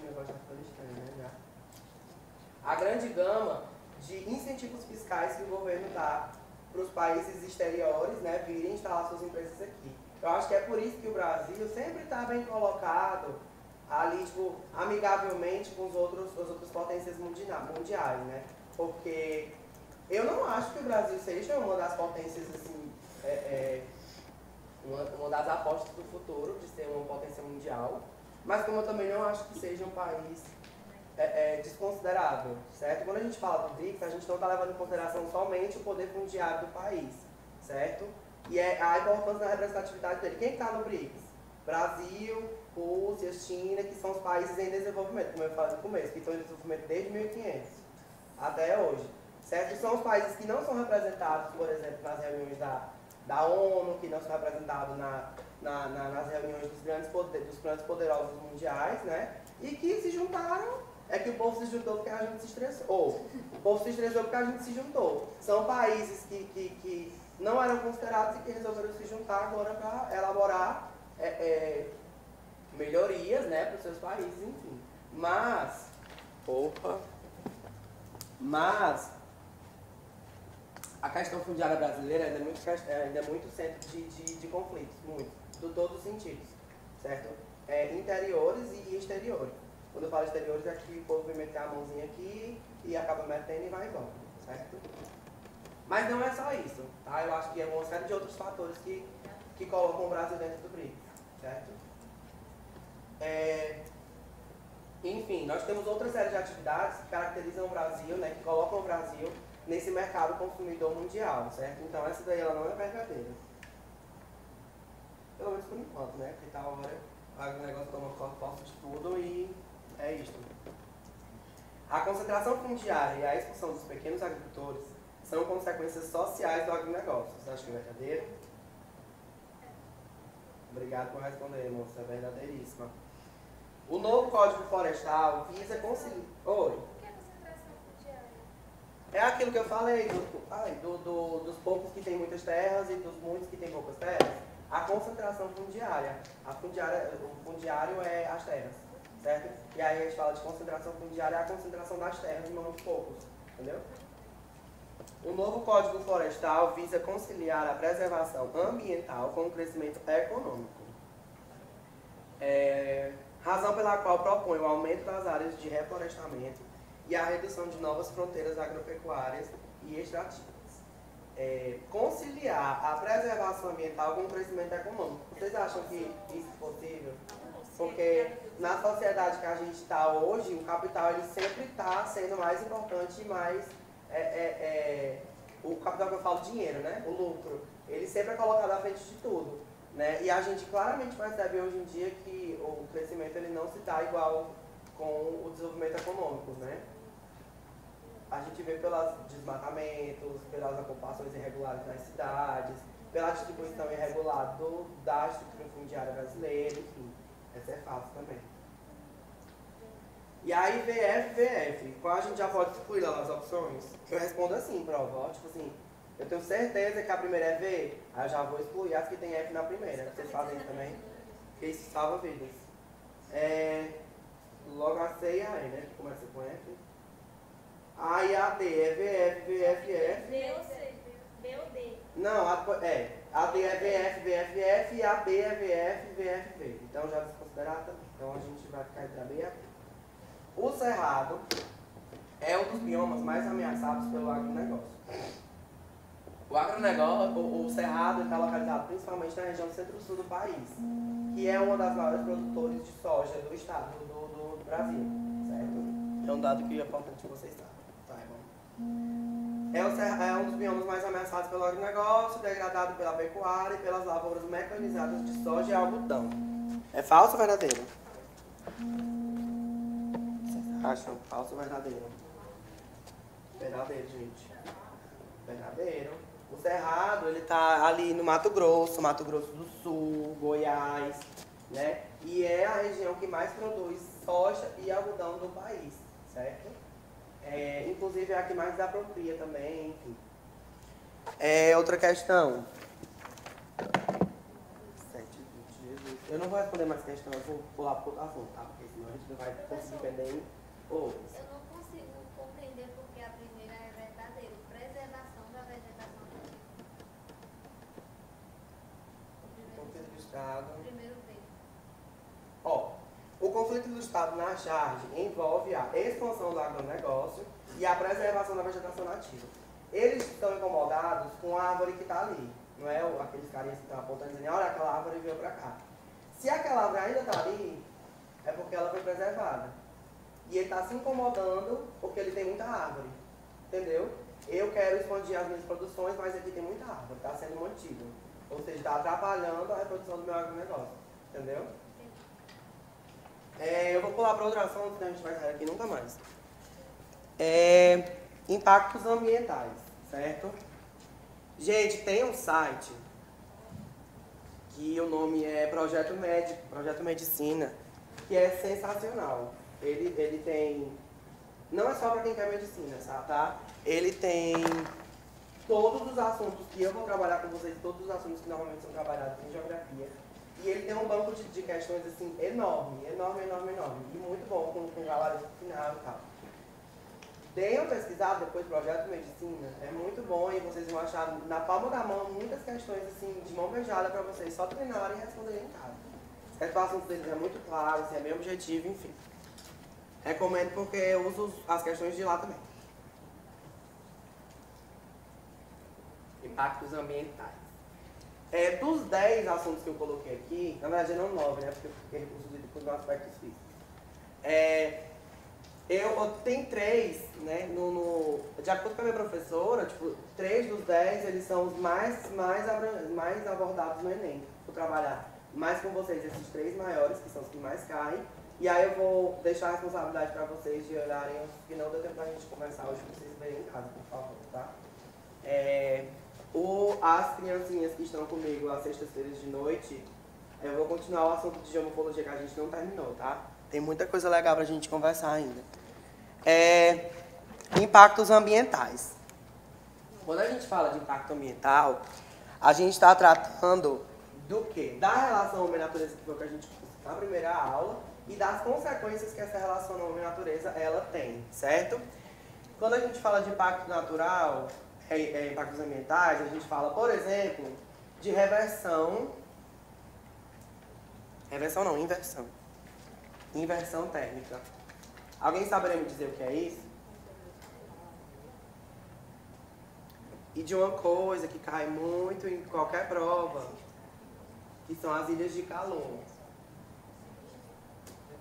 né, a grande gama de incentivos fiscais que o governo dá para os países exteriores, né, virem instalar suas empresas aqui. Eu acho que é por isso que o Brasil sempre está bem colocado ali, tipo, amigavelmente com os outros, as outras potências mundiais, né? Porque eu não acho que o Brasil seja uma das potências, assim, é, é, uma, uma das apostas do futuro de ser uma potência mundial, mas como eu também não acho que seja um país é, é, desconsiderável, certo? Quando a gente fala do BRICS, a gente não está levando em consideração somente o poder fundiário do país, certo? E é a importância da representatividade dele. Quem está no BRICS? Brasil, Rússia, China, que são os países em desenvolvimento, como eu falei no começo, que estão em desenvolvimento desde mil e quinhentos até hoje, certo? E são os países que não são representados, por exemplo, nas reuniões da, da ONU, que não são representados na, na, na, nas reuniões dos grandes, poder, dos grandes poderosos mundiais, né? E que se juntaram. É que o povo se juntou porque a gente se estressou. Ou, o povo se estressou porque a gente se juntou. São países que, que, que não eram considerados e que resolveram se juntar agora para elaborar é, é, melhorias, né, para os seus países, enfim. Mas, opa, mas a questão fundiária brasileira ainda é muito, ainda é muito centro de, de, de conflitos, muito, de todos os sentidos, certo? É, interiores e exteriores. Quando eu falo exteriores, é que o povo vem meter a mãozinha aqui e acaba metendo e vai embora, certo? Mas não é só isso, tá? Eu acho que é uma série de outros fatores que, que colocam o Brasil dentro do BRICS, certo? É, enfim, nós temos outra série de atividades que caracterizam o Brasil, né? Que colocam o Brasil nesse mercado consumidor mundial, certo? Então essa daí ela não é verdadeira. Pelo menos por enquanto, né? Porque tal hora o negócio toma posse de tudo e é isto. A concentração fundiária e a expulsão dos pequenos agricultores são consequências sociais do agronegócio. Você acha que é verdadeiro? Obrigado por responder, moça. É verdadeiríssima. O novo Código Florestal visa conciliar... Oi? O que é concentração fundiária? É aquilo que eu falei, do, ai, do, do, dos poucos que têm muitas terras e dos muitos que têm poucas terras. A concentração fundiária. A fundiária, o fundiário é as terras, certo? E aí a gente fala de concentração fundiária, é a concentração das terras em mãos de poucos, entendeu? O novo Código Florestal visa conciliar a preservação ambiental com o crescimento econômico. É, razão pela qual propõe o aumento das áreas de reflorestamento e a redução de novas fronteiras agropecuárias e extrativas. É, conciliar a preservação ambiental com o crescimento econômico. Vocês acham que isso é possível? Porque na sociedade que a gente está hoje, o capital ele sempre está sendo mais importante e mais... É, é, é, o capital que eu falo, dinheiro, né? O lucro. Ele sempre é colocado à frente de tudo. Né? E a gente claramente percebe hoje em dia que o crescimento ele não se dá igual com o desenvolvimento econômico. Né? A gente vê pelos desmatamentos, pelas ocupações irregulares nas cidades, pela distribuição irregular do, da estrutura fundiária brasileira, enfim. Essa é fácil também. E aí, V F, V F, qual a gente já pode excluir lá nas opções? Eu respondo assim, prova, ó, tipo assim, eu tenho certeza que a primeira é V, aí eu já vou excluir as que tem F na primeira. Vocês fazem isso também? Porque isso salva vidas. É, logo a C e a E, né? Que começa com F. A e a D é V F, V F, F. B ou C? B ou D? Não, a, é. A D é V F, V F, F e a B é V F, V F, V. Então já desconsiderado também. Então a gente vai ficar entre a B e a B. O cerrado é um dos biomas mais ameaçados pelo agronegócio. O agronegócio, o, o cerrado está localizado principalmente na região centro-sul do país, que é uma das maiores produtores de soja do estado, do, do, do Brasil, certo? É um dado que é importante que vocês saibam. É, o cerrado, é um dos biomas mais ameaçados pelo agronegócio, degradado pela pecuária e pelas lavouras mecanizadas de soja e algodão. É falso ou verdadeiro? Acham? Falso ou verdadeiro? Verdadeiro, gente. Verdadeiro. O cerrado, ele tá ali no Mato Grosso, Mato Grosso do Sul, Goiás, né? E é a região que mais produz soja e algodão do país, certo? É, inclusive é a que mais dá apropria também, enfim. É, outra questão. sete, vinte, Jesus. Eu não vou responder mais questão, eu vou pular para outro assunto, tá? Porque senão a gente não vai conseguir entender em outros. Eu não consigo compreender porque a primeira é verdadeira. Preservação da vegetação nativa. O Conflito do Estado. primeiro B. Ó, o conflito do Estado na charge envolve a expansão do agronegócio e a preservação da vegetação nativa. Eles estão incomodados com a árvore que está ali. Não é aqueles carinhas que estão apontando e dizendo, olha, aquela árvore veio para cá. Se aquela árvore ainda está ali, é porque ela foi preservada. E ele está se incomodando porque ele tem muita árvore. Entendeu? Eu quero expandir as minhas produções, mas aqui tem muita árvore, está sendo mantido. Ou seja, está atrapalhando a reprodução do meu agronegócio. Entendeu? É, eu vou pular para outro assunto, senão a gente vai sair aqui nunca mais. É, impactos ambientais, certo? Gente, tem um site que o nome é Projeto Médico, Projeto Medicina, que é sensacional. Ele, ele tem, não é só para quem quer medicina, tá? Ele tem todos os assuntos que eu vou trabalhar com vocês, todos os assuntos que normalmente são trabalhados em geografia. E ele tem um banco de, de questões assim enorme, enorme, enorme, enorme. E muito bom, com, com galarista final e tal. Deem uma pesquisada depois do Projeto Medicina, é muito bom e vocês vão achar na palma da mão muitas questões assim de mão beijada para vocês só treinarem e responderem em casa. Certo? O assunto deles é muito claro, assim, é bem objetivo, enfim. Recomendo porque eu uso as questões de lá também. Impactos ambientais. É, dos dez assuntos que eu coloquei aqui, na verdade não nove, né? Porque eu fiquei reconstruído com os aspectos físicos. É, eu, eu tem três, né? No, no, de acordo com a minha professora, tipo, três dos dez eles são os mais, mais, mais abordados no Enem. Vou trabalhar mais com vocês esses três maiores, que são os que mais caem. E aí eu vou deixar a responsabilidade para vocês de olharem os que não deu tempo pra gente conversar hoje, pra vocês verem em casa, por favor, tá? É, o, as criancinhas que estão comigo às sextas-feiras de noite, eu vou continuar o assunto de geomorfologia que a gente não terminou, tá? Tem muita coisa legal pra gente conversar ainda. É, impactos ambientais. Quando a gente fala de impacto ambiental, a gente está tratando do quê? Da relação homem-natureza, que foi o que a gente viu na primeira aula, e das consequências que essa relação homem-natureza ela tem, certo? Quando a gente fala de impacto natural, é, é, impactos ambientais, a gente fala, por exemplo, de reversão. Reversão não, inversão. Inversão térmica. Alguém saberia me dizer o que é isso? E de uma coisa que cai muito em qualquer prova, que são as ilhas de calor.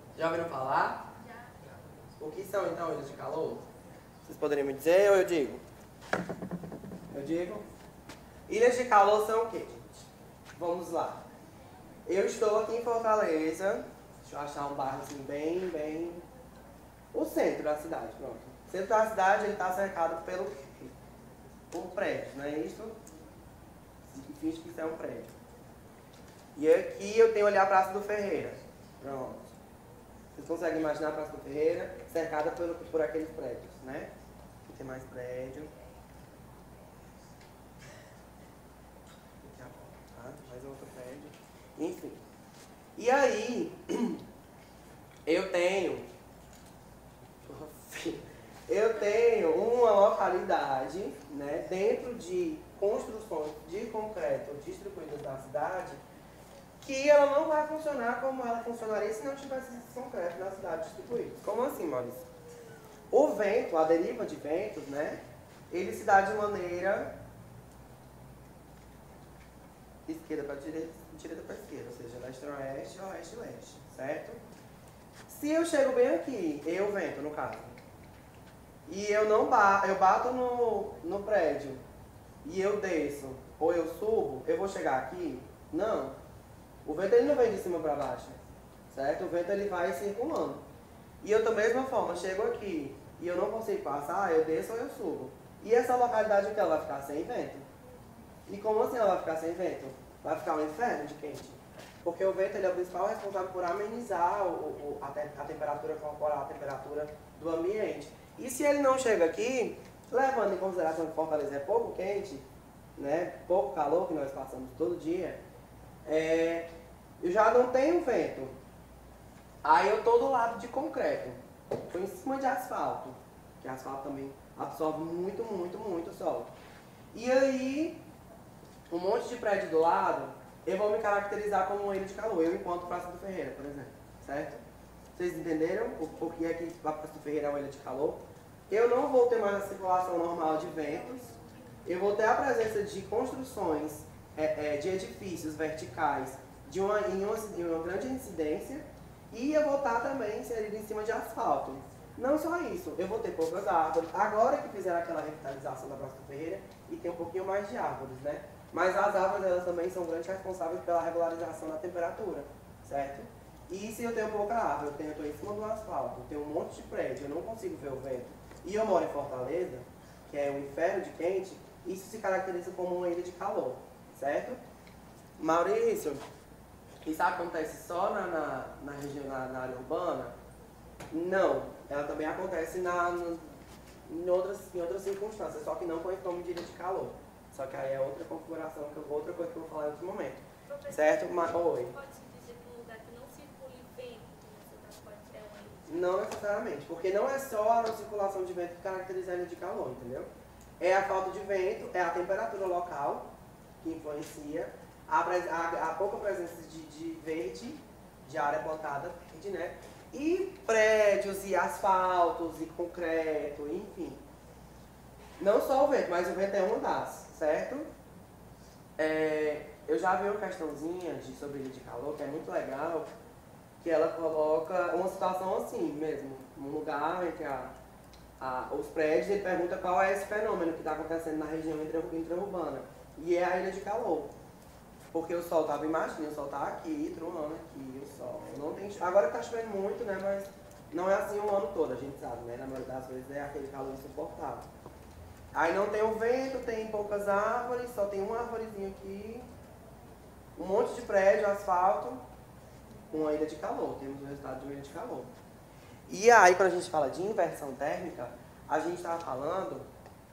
Já ouviram falar? Já. O que são então ilhas de calor? Vocês poderiam me dizer ou eu digo? Eu digo? Ilhas de calor são o quê, gente? Vamos lá. Eu estou aqui em Fortaleza. Deixa eu achar um bairro assim bem, bem... O centro da cidade, pronto. O centro da cidade ele está cercado pelo por prédios, não é isso? Finge que isso é um prédio. E aqui eu tenho ali a Praça do Ferreira. Pronto. Vocês conseguem imaginar a Praça do Ferreira cercada por, por aqueles prédios, né? Aqui tem mais prédio. Aqui, tá? Mais outro prédio. Enfim. E aí, eu tenho... Eu tenho uma localidade, né, dentro de construções de concreto distribuídas na cidade, que ela não vai funcionar como ela funcionaria se não tivesse esse concreto na cidade distribuído. Como assim, Maurício? O vento, a deriva de ventos, né, ele se dá de maneira esquerda para direita, direita para esquerda, ou seja, leste-oeste, oeste-leste, certo? Se eu chego bem aqui, eu vento, no caso, e eu não bato, eu bato no, no prédio e eu desço ou eu subo, eu vou chegar aqui? Não. O vento ele não vem de cima para baixo, certo? O vento ele vai circulando. E eu da mesma forma chego aqui e eu não consigo passar, eu desço ou eu subo. E essa localidade aqui ela vai ficar sem vento. E como assim ela vai ficar sem vento? Vai ficar um inferno de quente. Porque o vento ele é o principal responsável por amenizar o, o, a, te, a temperatura corporal, a temperatura do ambiente. E se ele não chega aqui, levando em consideração que Fortaleza é pouco quente, né, pouco calor que nós passamos todo dia, é, eu já não tenho vento. Aí eu estou do lado de concreto, estou em cima de asfalto, que asfalto também absorve muito, muito, muito sol. E aí, um monte de prédio do lado, eu vou me caracterizar como uma ilha de calor, eu enquanto Praça do Ferreira, por exemplo, certo? Vocês entenderam o porquê é que a Praça do Ferreira é uma ilha de calor? Eu não vou ter mais a circulação normal de ventos, eu vou ter a presença de construções, é, é, de edifícios verticais de uma, em, uma, em uma grande incidência, e eu vou estar também inserido em cima de asfalto. Não só isso, eu vou ter poucas árvores. Agora que fizeram aquela revitalização da Praça do Ferreira, e tem um pouquinho mais de árvores, né? Mas as árvores elas também são grandes responsáveis pela regularização da temperatura, certo? E se eu tenho pouca árvore, eu tenho, eu estou em cima do asfalto, eu tenho um monte de prédio, eu não consigo ver o vento, e eu moro em Fortaleza, que é um inferno de quente, isso se caracteriza como uma ilha de calor, certo? Maurício, isso acontece só na, na, na região, na, na área urbana? Não, ela também acontece na, no, em, outras, em outras circunstâncias, só que não com esse nome de ilha de calor. Só que aí é outra configuração, que eu, outra coisa que eu vou falar em outro momento. Professor, Certo? Mas, oi. pode-se dizer que um lugar que não circule vento, você pode ser uma ilha? Não necessariamente, porque não é só a circulação de vento que caracteriza a ilha de calor, entendeu? É a falta de vento, é a temperatura local que influencia, a, a, a pouca presença de, de verde, de área botada, verde, né? E prédios, e asfaltos, e concreto, enfim. Não só o vento, mas o vento é uma das, certo? É, eu já vi uma questãozinha de, sobre ilha de calor, que é muito legal, que ela coloca uma situação assim mesmo, um lugar entre a, a, os prédios, ele pergunta qual é esse fenômeno que está acontecendo na região intraurbana. E é a ilha de calor. Porque o sol estava, imagina, o sol está aqui, truando aqui, o sol. Não tem, agora está chovendo muito, né, mas não é assim o ano todo, a gente sabe, né? Na maioria das vezes é aquele calor insuportável. Aí não tem o vento, tem poucas árvores, só tem uma arvorezinha aqui, um monte de prédio, asfalto, uma ilha de calor, temos o resultado de uma ilha de calor. E aí, quando a gente fala de inversão térmica, a gente está falando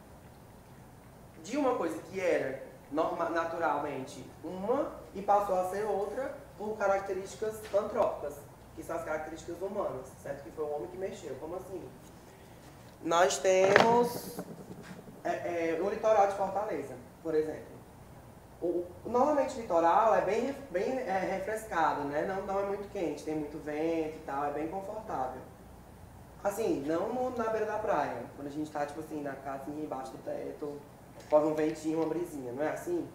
de uma coisa que era norma, naturalmente uma e passou a ser outra por características antrópicas, que são as características humanas, certo? Que foi o homem que mexeu. Como assim? Nós temos é, é, o litoral de Fortaleza, por exemplo. O, normalmente o litoral é bem, bem é, refrescado, né? Não, não é muito quente, tem muito vento e tal, é bem confortável. Assim, não no, na beira da praia, quando a gente tá, tipo assim, na casinha embaixo do teto, corre um ventinho, uma brisinha, não é assim?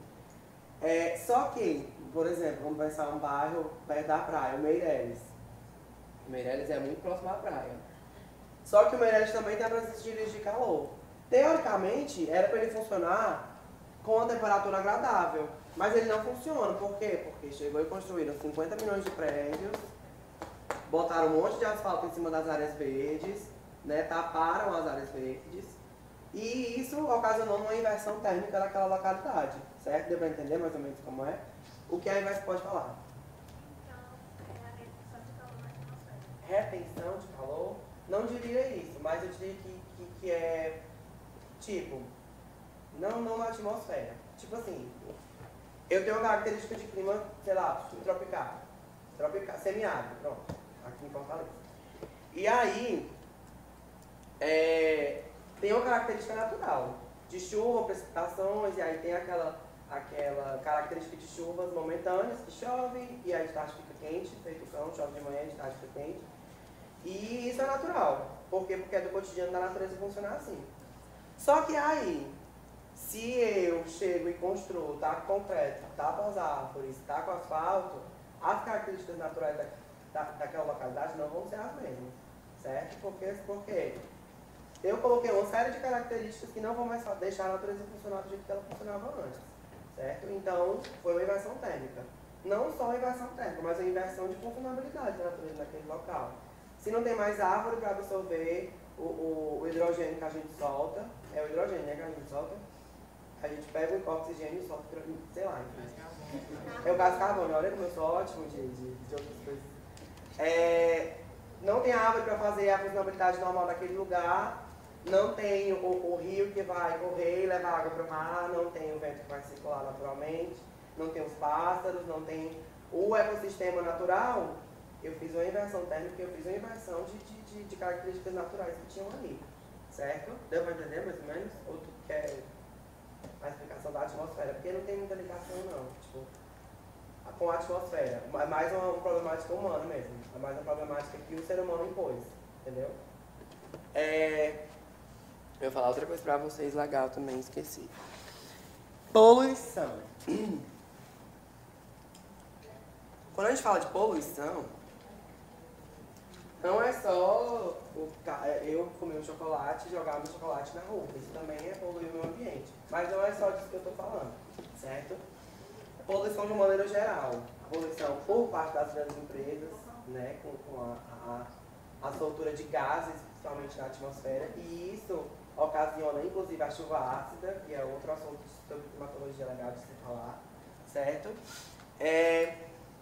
É, só que, por exemplo, vamos pensar um bairro perto da praia, o Meireles. Meireles é muito próximo à praia. Só que o Meireles também tem a presença de ilhas de calor. Teoricamente, era para ele funcionar com uma temperatura agradável. Mas ele não funciona. Por quê? Porque chegou e construíram cinquenta milhões de prédios, botaram um monte de asfalto em cima das áreas verdes, né, taparam as áreas verdes, e isso ocasionou uma inversão térmica daquela localidade, certo? Deu para entender mais ou menos como é? O que a Inversa pode falar? Então, é a retenção de calor na atmosfera. Retenção de calor? Não diria isso, mas eu diria que, que, que é, tipo, não, não na atmosfera. Tipo assim, eu tenho uma característica de clima, sei lá, subtropical, tropical, semiárido, pronto, aqui em Fortaleza. E aí, é, tem uma característica natural, de chuva, precipitações, e aí tem aquela, aquela característica de chuvas momentâneas, que chove, e aí de tarde fica quente, feito cão, chove de manhã, de tarde fica quente. E isso é natural. Por quê? Porque é do cotidiano da natureza funcionar assim. Só que aí, se eu chego e construo, taco concreto, tapo as árvores, taco asfalto, as características naturais da, da, daquela localidade não vão ser as mesmas. Certo? Porque, porque eu coloquei uma série de características que não vão mais deixar a natureza funcionar do jeito que ela funcionava antes. Certo? Então, foi uma inversão térmica. Não só a inversão térmica, mas a inversão de funcionalidade da natureza naquele local. Se não tem mais árvore para absorver o, o, o hidrogênio que a gente solta, é o hidrogênio, né, que a gente solta, a gente pega o oxigênio e solta, sei lá, enfim. É o gás carbônico, olha como eu sou ótimo de, de, de outras coisas. É, não tem árvore para fazer a funcionalidade normal daquele lugar, não tem o, o rio que vai correr e levar água para o mar, não tem o vento que vai circular naturalmente, não tem os pássaros, não tem o ecossistema natural. Eu fiz uma inversão térmica, eu fiz uma inversão de, de, de, de características naturais que tinham ali, certo? Deu para entender mais ou menos? Ou tu quer a explicação da atmosfera? Porque não tem muita ligação não, tipo, com a atmosfera. É mais uma problemática humana mesmo, é mais uma problemática que o ser humano impôs, entendeu? É... Eu vou falar outra coisa para vocês legal também, esqueci. Poluição. Quando a gente fala de poluição, não é só o, eu comer um chocolate e jogar meu chocolate na rua. Isso também é poluir o meio ambiente. Mas não é só disso que eu estou falando, certo? Poluição de uma maneira geral. Poluição por parte das grandes empresas, né, com, com a, a, a soltura de gases, principalmente na atmosfera. E isso ocasiona, inclusive, a chuva ácida, que é outro assunto sobre climatologia legal de se falar, certo? É...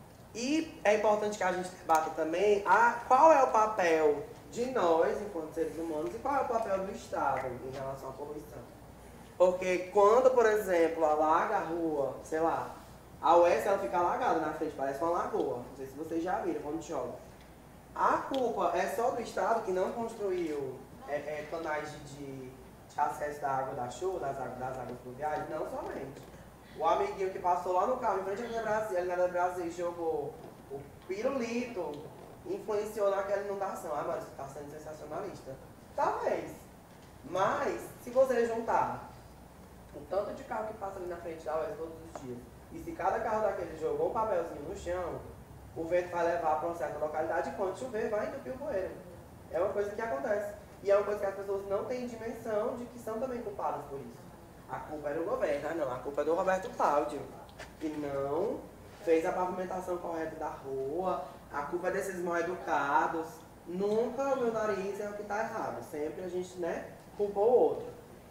E é importante que a gente debata também a, qual é o papel de nós, enquanto seres humanos, e qual é o papel do Estado em relação à poluição. Porque quando, por exemplo, alaga a rua, sei lá, a U E S ela fica alagada na frente, parece uma lagoa, não sei se vocês já viram quando chove. A culpa é só do Estado que não construiu é, é, canais de, de, de acesso da água da chuva, das águas, das águas pluviais? Não somente. O amiguinho que passou lá no carro, em frente à Avenida Brasil, a Avenida Brasil, jogou o pirulito, influenciou naquela inundação. Ah, mas você está sendo sensacionalista. Talvez. Mas, se você juntar o tanto de carro que passa ali na frente da U E S todos os dias, e se cada carro daquele jogou um papelzinho no chão, o vento vai levar para uma certa localidade e quando chover vai entupir o bueiro. É uma coisa que acontece. E é uma coisa que as pessoas não têm dimensão de que são também culpadas por isso. A culpa é do governo, ah não, a culpa é do Roberto Cláudio, que não fez a pavimentação correta da rua, a culpa é desses mal educados. Nunca o meu nariz é o que está errado, sempre a gente, né, culpou o outro.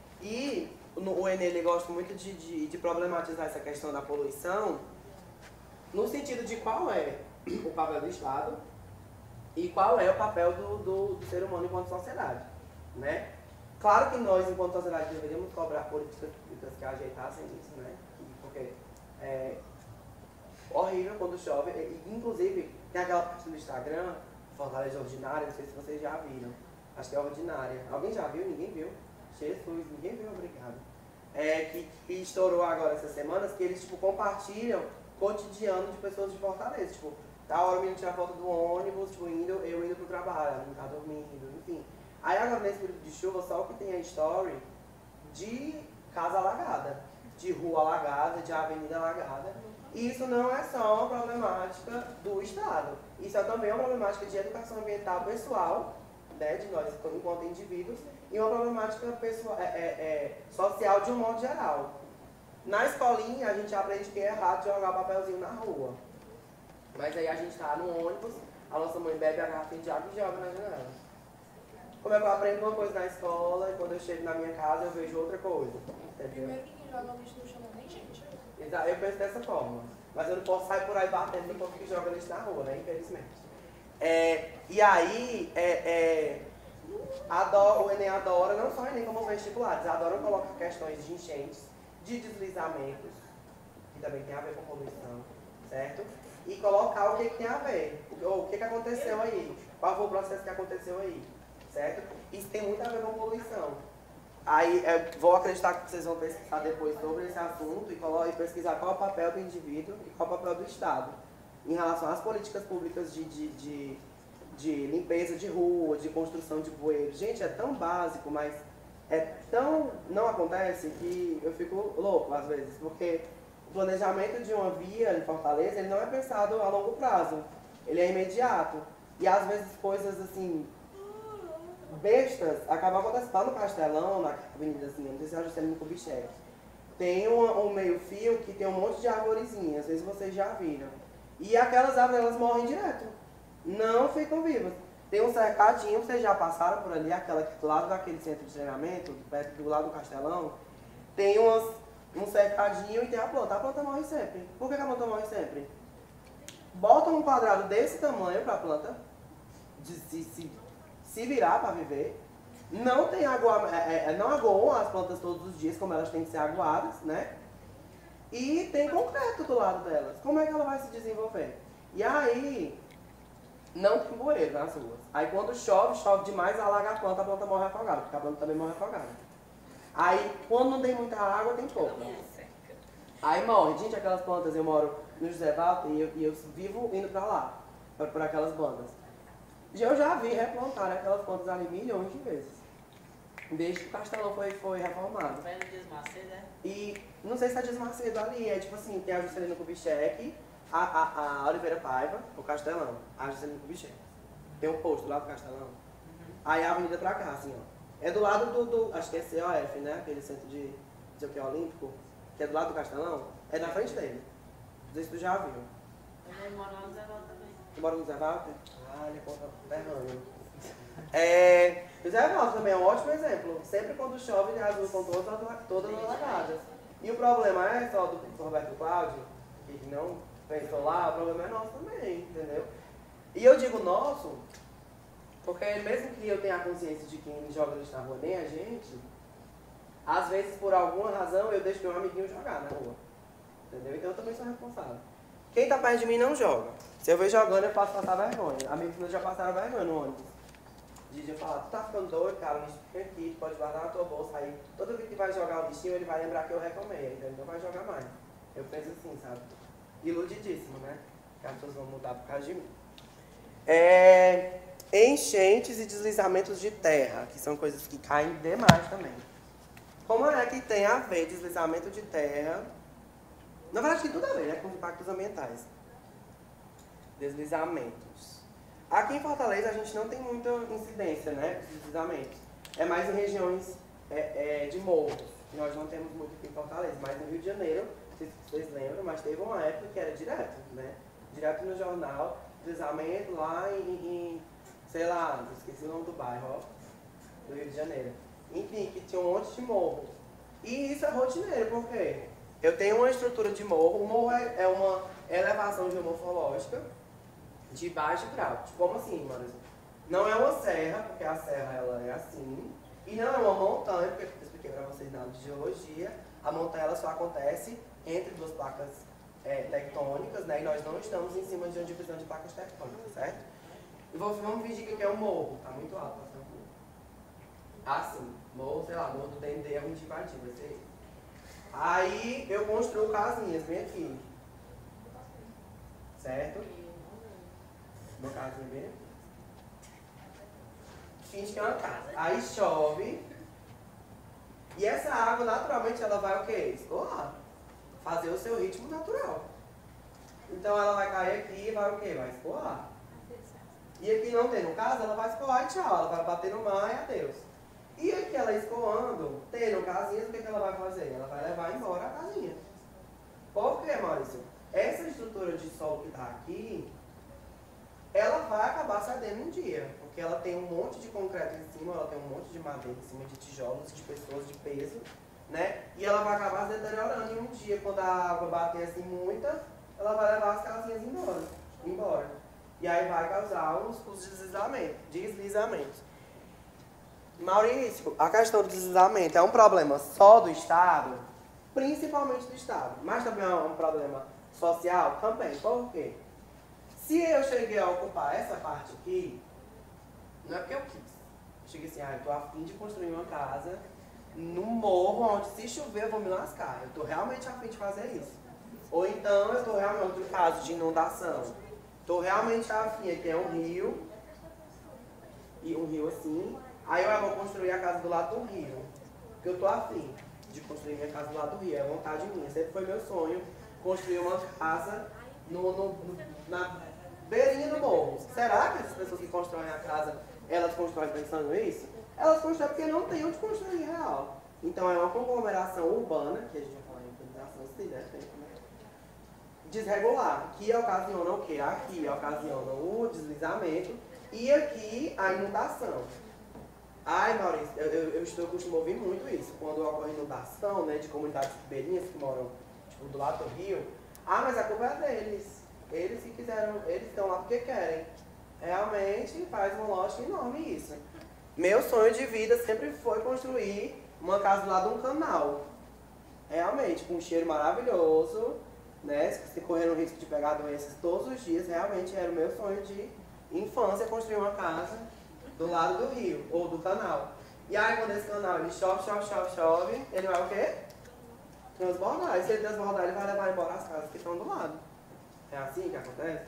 E no, o Enem ele gosta muito de, de, de problematizar essa questão da poluição, no sentido de qual é o papel do Estado e qual é o papel do, do, do ser humano enquanto sociedade, né? Claro que nós, enquanto sociedade, deveríamos cobrar políticas públicas que ajeitassem isso, né? Porque é horrível quando chove. E, inclusive, tem aquela parte do Instagram, Fortaleza Ordinária, não sei se vocês já viram. Acho que é Ordinária. Alguém já viu? Ninguém viu? Jesus, ninguém viu, obrigado. É, que, que estourou agora essas semanas, que eles tipo, compartilham cotidiano de pessoas de Fortaleza. Tipo, da hora o menino tira foto do ônibus, tipo, indo, eu indo pro trabalho, não tá dormindo, enfim. Aí agora nesse período de chuva, só o que tem a story de casa alagada, de rua alagada, de avenida alagada. isso não é só uma problemática do Estado. Isso é também uma problemática de educação ambiental pessoal, né, de nós enquanto indivíduos, e uma problemática pessoal, é, é, é, social de um modo geral. Na escolinha, a gente aprende que é errado jogar papelzinho na rua. Mas aí a gente está no ônibus, a nossa mãe bebe a garrafinha de água e joga na janela. Como é que eu aprendo uma coisa na escola e quando eu chego na minha casa eu vejo outra coisa? Entendeu? Primeiro que quem joga lixo no chão não é nem gente. Exato, eu penso dessa forma. Mas eu não posso sair por aí batendo no povo que joga lixo na rua, né? Infelizmente. É, e aí, é, é, adoro, o Enem adora, não só o Enem como os vestibulares, adoram colocar questões de enchentes, de deslizamentos, que também tem a ver com poluição, certo? E colocar o que, que tem a ver, ou o que, que aconteceu aí, qual foi o processo que aconteceu aí, certo? Isso tem muito a ver com poluição. Aí é, vou acreditar que vocês vão pesquisar depois sobre esse assunto e, e pesquisar qual é o papel do indivíduo e qual é o papel do Estado em relação às políticas públicas de, de, de, de limpeza de rua, de construção de bueiros. Gente, é tão básico, mas é tão... não acontece que eu fico louco às vezes, porque o planejamento de uma via em Fortaleza, ele não é pensado a longo prazo, ele é imediato. E às vezes coisas assim, bestas, acabam acontecendo lá no Castelão, na Avenida assim, não sei se é a Juscelino Kubitschek. Tem um, um meio fio que tem um monte de arvorezinhas, às vezes vocês já viram. E aquelas árvores, elas morrem direto, não ficam vivas. Tem um cercadinho, vocês já passaram por ali, aquela do lado daquele centro de treinamento, perto do lado do Castelão, tem umas, um cercadinho e tem a planta. A planta morre sempre. Por que a planta morre sempre? Botam um quadrado desse tamanho para a planta de, se, se, se virar para viver. Não tem água, é, é, não aguam as plantas todos os dias como elas têm que ser aguadas, né? E tem concreto do lado delas. Como é que ela vai se desenvolver? E aí, não tem bueiro nas ruas. Aí quando chove, chove demais, alaga a planta, a planta morre afogada, porque a planta também morre afogada. Aí, quando não tem muita água, tem pouca. Aí morre. Gente, aquelas plantas, eu moro no José Walter e eu, e eu vivo indo pra lá, pra, por aquelas bandas. Eu já vi replantar aquelas plantas ali milhões de vezes. Desde que o Castelão foi, foi reformado. Vai no Desmacedo, é? E não sei se é Desmacedo ali, é tipo assim, tem a Juscelino Kubitschek, a, a, a Oliveira Paiva, o Castelão, a Juscelino Kubitschek. Tem um posto lá do Castelão. Uhum. Aí a avenida pra cá, assim, ó. É do lado do, do acho que é C O F, né? Aquele centro de, de hockey olímpico, que é do lado do Castelão. É na frente dele. Não sei se tu já viu. Eu moro lá no Zé Walter também. Tu mora no Zé Walter? Ah, ele é conterrâneo. É, o Zé Walter também é um ótimo exemplo. Sempre quando chove, as ruas estão todas, todas alagadas. E o problema é só do, do Roberto Cláudio, que não pensou lá, o problema é nosso também, entendeu? E eu digo nosso, porque mesmo que eu tenha a consciência de que quem joga lixo na rua nem a gente, às vezes por alguma razão eu deixo meu amiguinho jogar na rua. Entendeu? Então eu também sou responsável. Quem tá perto de mim não joga. Se eu ver jogando, eu faço passar vergonha. Amigos meus já passaram vergonha no ônibus. De eu falar, tu tá ficando doido, cara, o lixo fica aqui, tu pode guardar na tua bolsa. Aí toda vez que vai jogar o lixinho, ele vai lembrar que eu reclamei, então ele não vai jogar mais. Eu penso assim, sabe? Iludidíssimo, né? Que as pessoas vão mudar por causa de mim. É, enchentes e deslizamentos de terra, que são coisas que caem demais também. Como é que tem a ver deslizamento de terra? Na verdade tem tudo a ver, né, com impactos ambientais. Deslizamentos. Aqui em Fortaleza a gente não tem muita incidência, né, de deslizamentos. É mais em regiões é, é, de morros. Nós não temos muito aqui em Fortaleza, mas no Rio de Janeiro, não sei se vocês lembram, mas teve uma época que era direto, né? Direto no jornal, deslizamento lá em, em sei lá, esqueci o nome do bairro, ó, do Rio de Janeiro. Enfim, que tinha um monte de morro. E isso é rotineiro, por quê? Eu tenho uma estrutura de morro, o morro é, é uma elevação geomorfológica de baixo grau. Como assim, Maurício? Não é uma serra, porque a serra ela é assim, e não é uma montanha, porque eu expliquei para vocês na aula de geologia, a montanha ela só acontece entre duas placas é, tectônicas, né, e nós não estamos em cima de uma divisão de placas tectônicas, certo? E vamos fingir que é um morro, tá muito alto, tá muito assim, morro, sei lá, morro do D N D é muito invadido, vai ser isso. Aí eu construo casinhas bem aqui, certo? Uma casinha bem aqui. Finge que é uma casa. Aí chove. E essa água, naturalmente, ela vai o quê? Escoar. Fazer o seu ritmo natural. Então ela vai cair aqui e vai o quê? Vai escoar. E aqui não tendo casa, ela vai escoar e tchau. Ela vai bater no mar e adeus. E aqui ela escoando, tendo casinhas, o que, que ela vai fazer? Ela vai levar embora a casinha. Por quê, Maurício? Essa estrutura de solo que está aqui, ela vai acabar cedendo um dia. Porque ela tem um monte de concreto em cima, ela tem um monte de madeira em cima, de tijolos, de pessoas, de peso, né? E ela vai acabar se deteriorando. E um dia, quando a água bater assim muita, ela vai levar as casinhas embora. embora. E aí vai causar os, os deslizamentos. deslizamentos. Maurício, a questão do deslizamento é um problema só do Estado? Principalmente do Estado. Mas também é um problema social? Também. Por quê? Se eu cheguei a ocupar essa parte aqui, não é porque eu quis. Eu cheguei assim, ah, eu tô a fim de construir uma casa no morro onde se chover eu vou me lascar. Eu tô realmente a fim de fazer isso. Ou então eu tô realmente, no caso de inundação, tô realmente a fim, aqui é um rio, e um rio assim, aí eu vou construir a casa do lado do rio. Porque eu tô a fim de construir minha casa do lado do rio, é vontade minha. Sempre foi meu sonho construir uma casa no, no, no, na beirinha do morro. Será que essas pessoas que constroem a casa, elas constroem pensando nisso? Elas constroem porque não tem onde construir real. Então é uma conglomeração urbana, que a gente vai falar em urbanização, se der tempo, né? Desregular, que ocasiona o quê? Aqui ocasiona o deslizamento e aqui a inundação. Ai, Maurício, eu, eu, eu, estou, eu costumo ouvir muito isso. Quando ocorre inundação, né, de comunidades ribeirinhas que moram tipo, do lado do rio. Ah, mas a culpa é deles. Eles que quiseram, eles estão lá porque querem. Realmente faz uma lógica enorme isso. Meu sonho de vida sempre foi construir uma casa do lado de um canal. Realmente, com um cheiro maravilhoso, né? Se correndo o risco de pegar doenças todos os dias, realmente era o meu sonho de infância construir uma casa do lado do rio, ou do canal. E aí quando esse canal ele chove, chove, chove, chove, ele vai o quê? Transbordar. E se ele transbordar, ele vai levar embora as casas que estão do lado. É assim que acontece?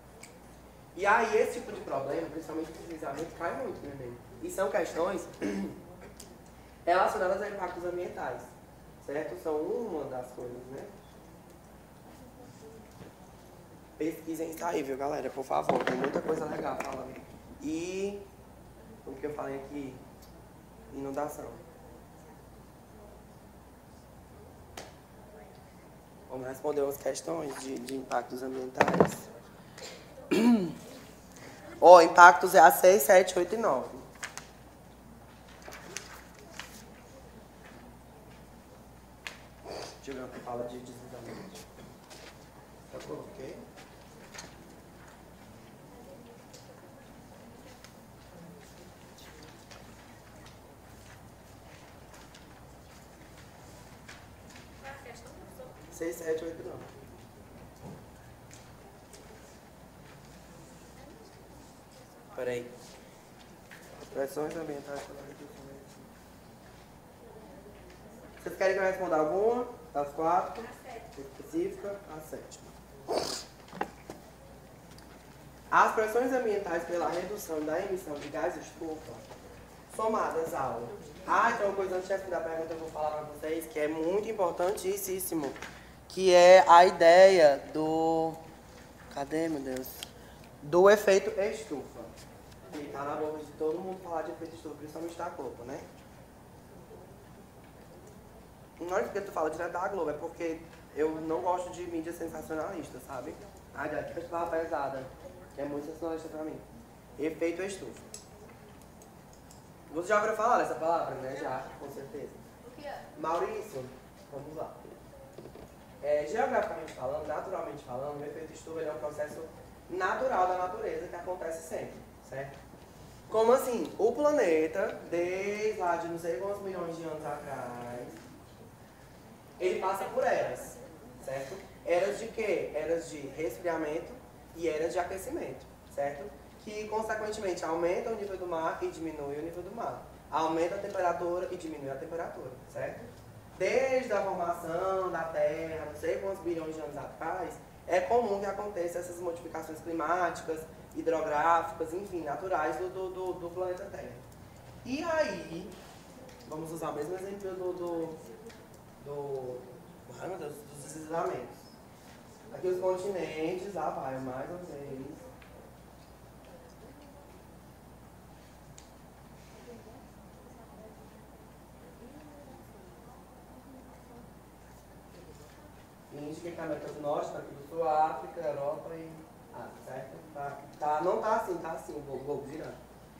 E aí esse tipo de problema, principalmente o deslizamento, cai muito no Enem. E são questões relacionadas a impactos ambientais. Certo? São uma das coisas, né? Pesquisem isso aí, viu, galera? Por favor, tem muita coisa legal falando. E, como que eu falei aqui, inundação. Vamos responder umas questões de, de impactos ambientais. Ó, oh, impactos é a seis, sete, oito e nove. Deixa eu ver o que fala de deslizamento. Tá bom, ok? seis, sete, oito, nove. Peraí. Pressões ambientais pela redução. Vocês querem que eu responda alguma? Das quatro? Específica? A sétima. As pressões ambientais pela redução da emissão de gás estufa, somadas ao... Ah, então uma coisa antes de responder a pergunta eu vou falar para vocês, que é muito importantíssimo, que é a ideia do... Cadê, meu Deus? Do efeito estufa. Que está na boca de todo mundo falar de efeito estufa, principalmente da Globo, né? Não é porque tu fala direto da Globo, é porque eu não gosto de mídia sensacionalista, sabe? Ah, já que fala pesada, que é muito sensacionalista pra mim. Efeito estufa. Você já ouviu falar dessa palavra, né? Já, com certeza. O que é? Maurício, vamos lá. É, geograficamente falando, naturalmente falando, o efeito estufa ele é um processo natural da natureza que acontece sempre, certo? Como assim? O planeta, desde lá de não sei quantos milhões de anos atrás, ele passa por eras, certo? Eras de quê? Eras de resfriamento e eras de aquecimento, certo? Que, consequentemente, aumenta o nível do mar e diminui o nível do mar. Aumenta a temperatura e diminui a temperatura, certo? Desde a formação da Terra, não sei quantos bilhões de anos atrás, é comum que aconteçam essas modificações climáticas, hidrográficas, enfim, naturais do, do, do, do planeta Terra. E aí, vamos usar o mesmo exemplo do, do, do, ai, meu Deus, dos deslizamentos. Aqui os continentes, lá vai, mais uma vez. Índica, América do Norte, América do Sul, África, Europa e Ásia, certo? Tá, tá, não tá assim, tá assim, o globo girando.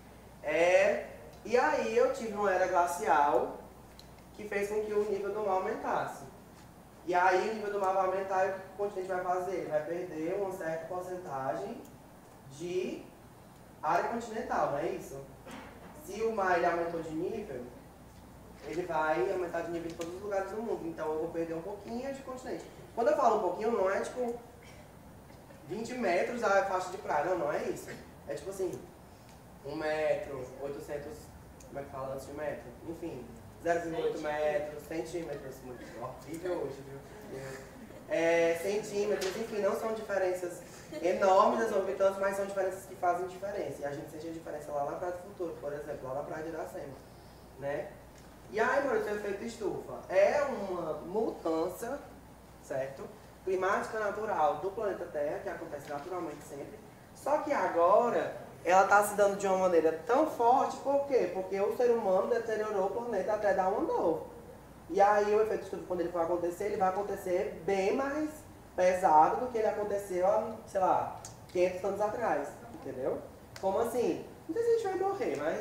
É, e aí eu tive uma era glacial que fez com que o nível do mar aumentasse. E aí o nível do mar vai aumentar e o que o continente vai fazer? Ele vai perder uma certa porcentagem de área continental, não é isso? Se o mar ele aumentou de nível, ele vai aumentar de nível em todos os lugares do mundo. Então eu vou perder um pouquinho de continente. Quando eu falo um pouquinho, não é tipo vinte metros a faixa de praia, não, não é isso. É tipo assim, um metro, oitocentos, como é que fala antes de metro? Enfim, zero vírgula oito metros, centímetros, muito horrível hoje, viu? É, centímetros, enfim, não são diferenças enormes, exorbitantes, mas são diferenças que fazem diferença. E a gente sente a diferença lá na Praia do Futuro, por exemplo, lá na Praia de Iracema, né? E aí, mano, o efeito estufa é uma mudança, certo? Climática natural do planeta Terra, que acontece naturalmente sempre. Só que agora, ela está se dando de uma maneira tão forte, por quê? Porque o ser humano deteriorou o planeta até dar um andor. E aí, o efeito estufa, quando ele for acontecer, ele vai acontecer bem mais pesado do que ele aconteceu há, sei lá, quinhentos anos atrás, entendeu? Como assim? Não sei se a gente vai morrer, mas...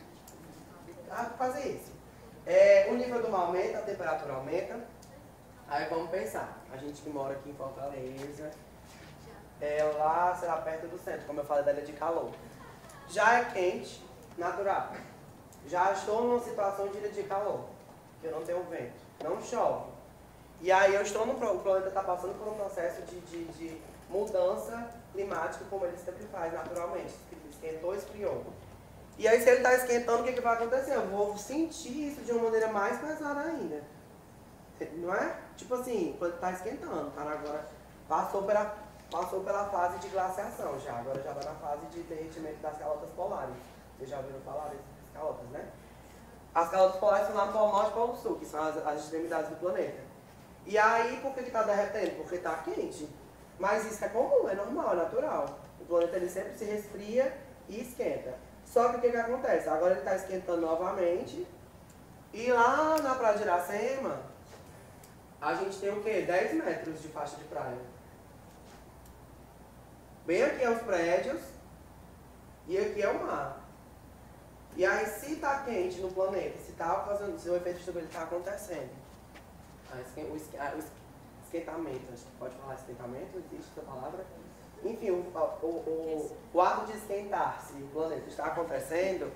Ah, fazer isso. É, o nível do mar aumenta, a temperatura aumenta. Aí vamos pensar, a gente que mora aqui em Fortaleza, é lá, sei lá, perto do centro, como eu falei, da ilha de calor. Já é quente, natural. Já estou numa situação de ilha de calor, que eu não tenho vento, não chove. E aí eu estou no o planeta está passando por um processo de, de, de mudança climática, como ele sempre faz naturalmente. Esquentou, esfriou. E aí se ele está esquentando, o que, que vai acontecer? Eu vou sentir isso de uma maneira mais pesada ainda. Não é? Tipo assim, quando está esquentando, tá agora, passou pela, passou pela fase de glaciação já, agora já vai na fase de derretimento das calotas polares. Vocês já ouviram falar das calotas, né? As calotas polares são lá no Polo Norte e Polo Sul, que são as, as extremidades do planeta. E aí, por que está derretendo? Porque está quente. Mas isso é comum, é normal, é natural. O planeta ele sempre se resfria e esquenta. Só que o que, que acontece? Agora ele está esquentando novamente. E lá na Praia de Iracema, a gente tem o quê? dez metros de faixa de praia. Bem aqui é os prédios e aqui é o mar. E aí, se está quente no planeta, se, tá fazendo, se o efeito estufa está acontecendo, o esquentamento, acho que pode falar esquentamento, existe essa palavra? Enfim, o, o, o, o ato de esquentar-se, o planeta está acontecendo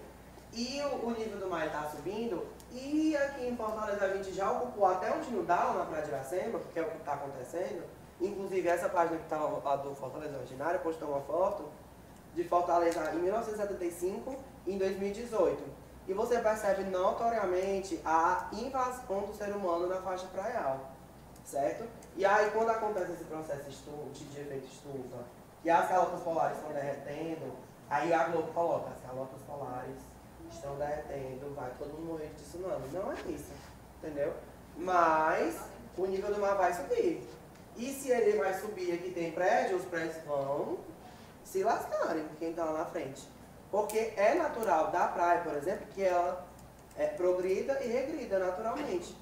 e o, o nível do mar está subindo. E aqui em Fortaleza a gente já ocupou até onde não dá, lá na Praia de Iracema, porque é o que está acontecendo. Inclusive essa página que está a do Fortaleza Imaginária postou uma foto de Fortaleza em mil novecentos e setenta e cinco e em dois mil e dezoito. E você percebe notoriamente a invasão do ser humano na faixa praial, certo? E aí quando acontece esse processo estufa, de efeito estufa, e as calotas polares estão derretendo, aí a Globo coloca as calotas polares estão derretendo, vai todo mundo morrer de tsunami. Não é isso, entendeu? Mas o nível do mar vai subir. E se ele vai subir aqui tem prédio, os prédios vão se lascarem, quem está lá na frente. Porque é natural da praia, por exemplo, que ela é, progrida e regrida naturalmente.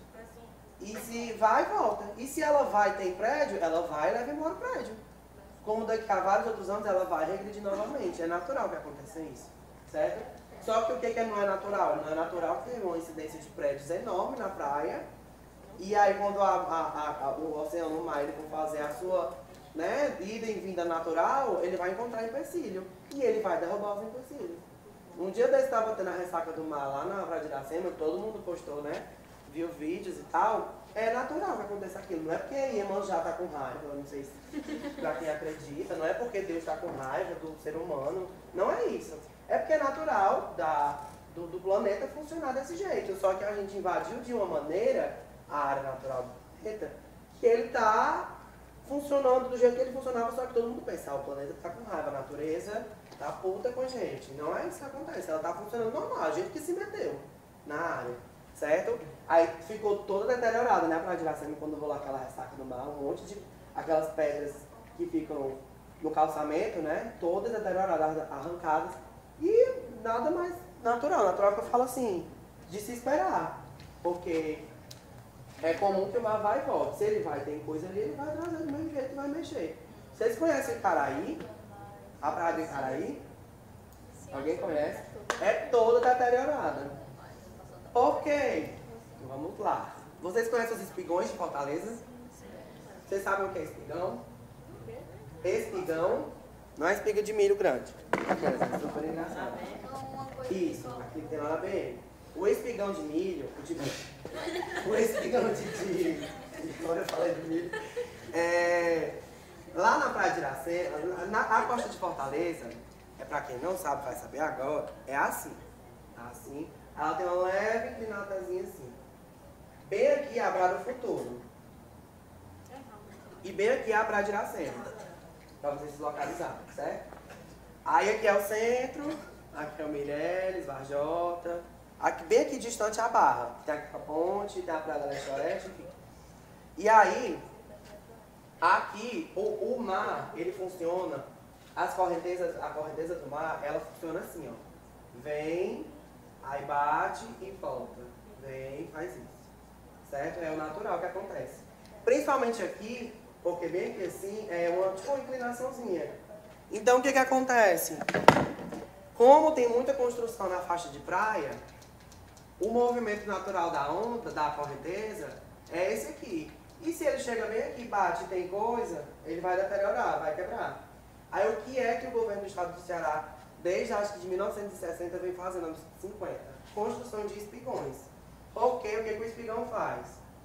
E se vai e volta. E se ela vai e tem prédio, ela vai e leva embora o prédio. Como daqui a vários outros anos ela vai regredir novamente. É natural que aconteça isso, certo? Só que o que, que não é natural? Não é natural que tem uma incidência de prédios enorme na praia. E aí quando a, a, a, o oceano, o mar, ele for fazer a sua, né, ida e vinda natural, ele vai encontrar empecilho. E ele vai derrubar os empecilhos. Um dia desse estava tendo a ressaca do mar lá na Praia de Iracema, todo mundo postou, né? Viu vídeos e tal. É natural que aconteça aquilo. Não é porque Iemanjá está com raiva, eu não sei se pra quem acredita, não é porque Deus está com raiva do ser humano. Não é isso. É porque é natural da, do, do planeta funcionar desse jeito. Só que a gente invadiu de uma maneira a área natural do planeta que ele está funcionando do jeito que ele funcionava, só que todo mundo pensa, ah, o planeta está com raiva, a natureza está puta com a gente. Não é isso que acontece, ela está funcionando normal, a gente que se meteu na área, certo? Aí ficou toda deteriorada, né, a Praia de Iracema, quando eu vou lá aquela ressaca no mar, um monte de... aquelas pedras que ficam no calçamento, né? Todas deterioradas, arrancadas. E nada mais natural. Natural que eu falo assim, de se esperar. Porque é comum que o mar vai e volte. Se ele vai, tem coisa ali, ele vai trazer do mesmo jeito e vai mexer. Vocês conhecem Icaraí? A praia do Icaraí? Alguém conhece? É toda deteriorada. Por quê? Vamos lá. Vocês conhecem os espigões de Fortaleza? Vocês sabem o que é espigão? Espigão não é espiga de milho grande. Aquelas, é super engraçado. Isso, aqui tem lá na B M. O espigão de milho, o de milho. O espigão de, de, de agora eu falei de milho. É, lá na praia de Iracema, na a costa de Fortaleza, é pra quem não sabe, vai saber agora, é assim. Assim. Ela tem uma leve inclinadazinha assim. Bem aqui é a Praia do Futuro. E bem aqui é a Praia de Iracema. Pra vocês se localizarem, certo? Aí aqui é o centro, aqui é o Meireles, Varjota. Aqui, bem aqui distante é a Barra. Tem aqui a ponte, tem a Praia da Leste-Oeste, enfim. E aí, aqui, o, o mar, ele funciona, as correntezas, a correnteza do mar, ela funciona assim, ó. Vem, aí bate e volta. Vem, faz isso. Certo? É o natural que acontece. Principalmente aqui, porque bem aqui assim, é uma, tipo, uma inclinaçãozinha. Então, o que que acontece? Como tem muita construção na faixa de praia, o movimento natural da onda, da correnteza, é esse aqui. E se ele chega bem aqui, bate e tem coisa, ele vai deteriorar, vai quebrar. Aí o que é que o governo do estado do Ceará, desde acho que de mil novecentos e sessenta, vem fazendo, anos cinquenta? Construção de espigões. Porque o que, que o espigão faz?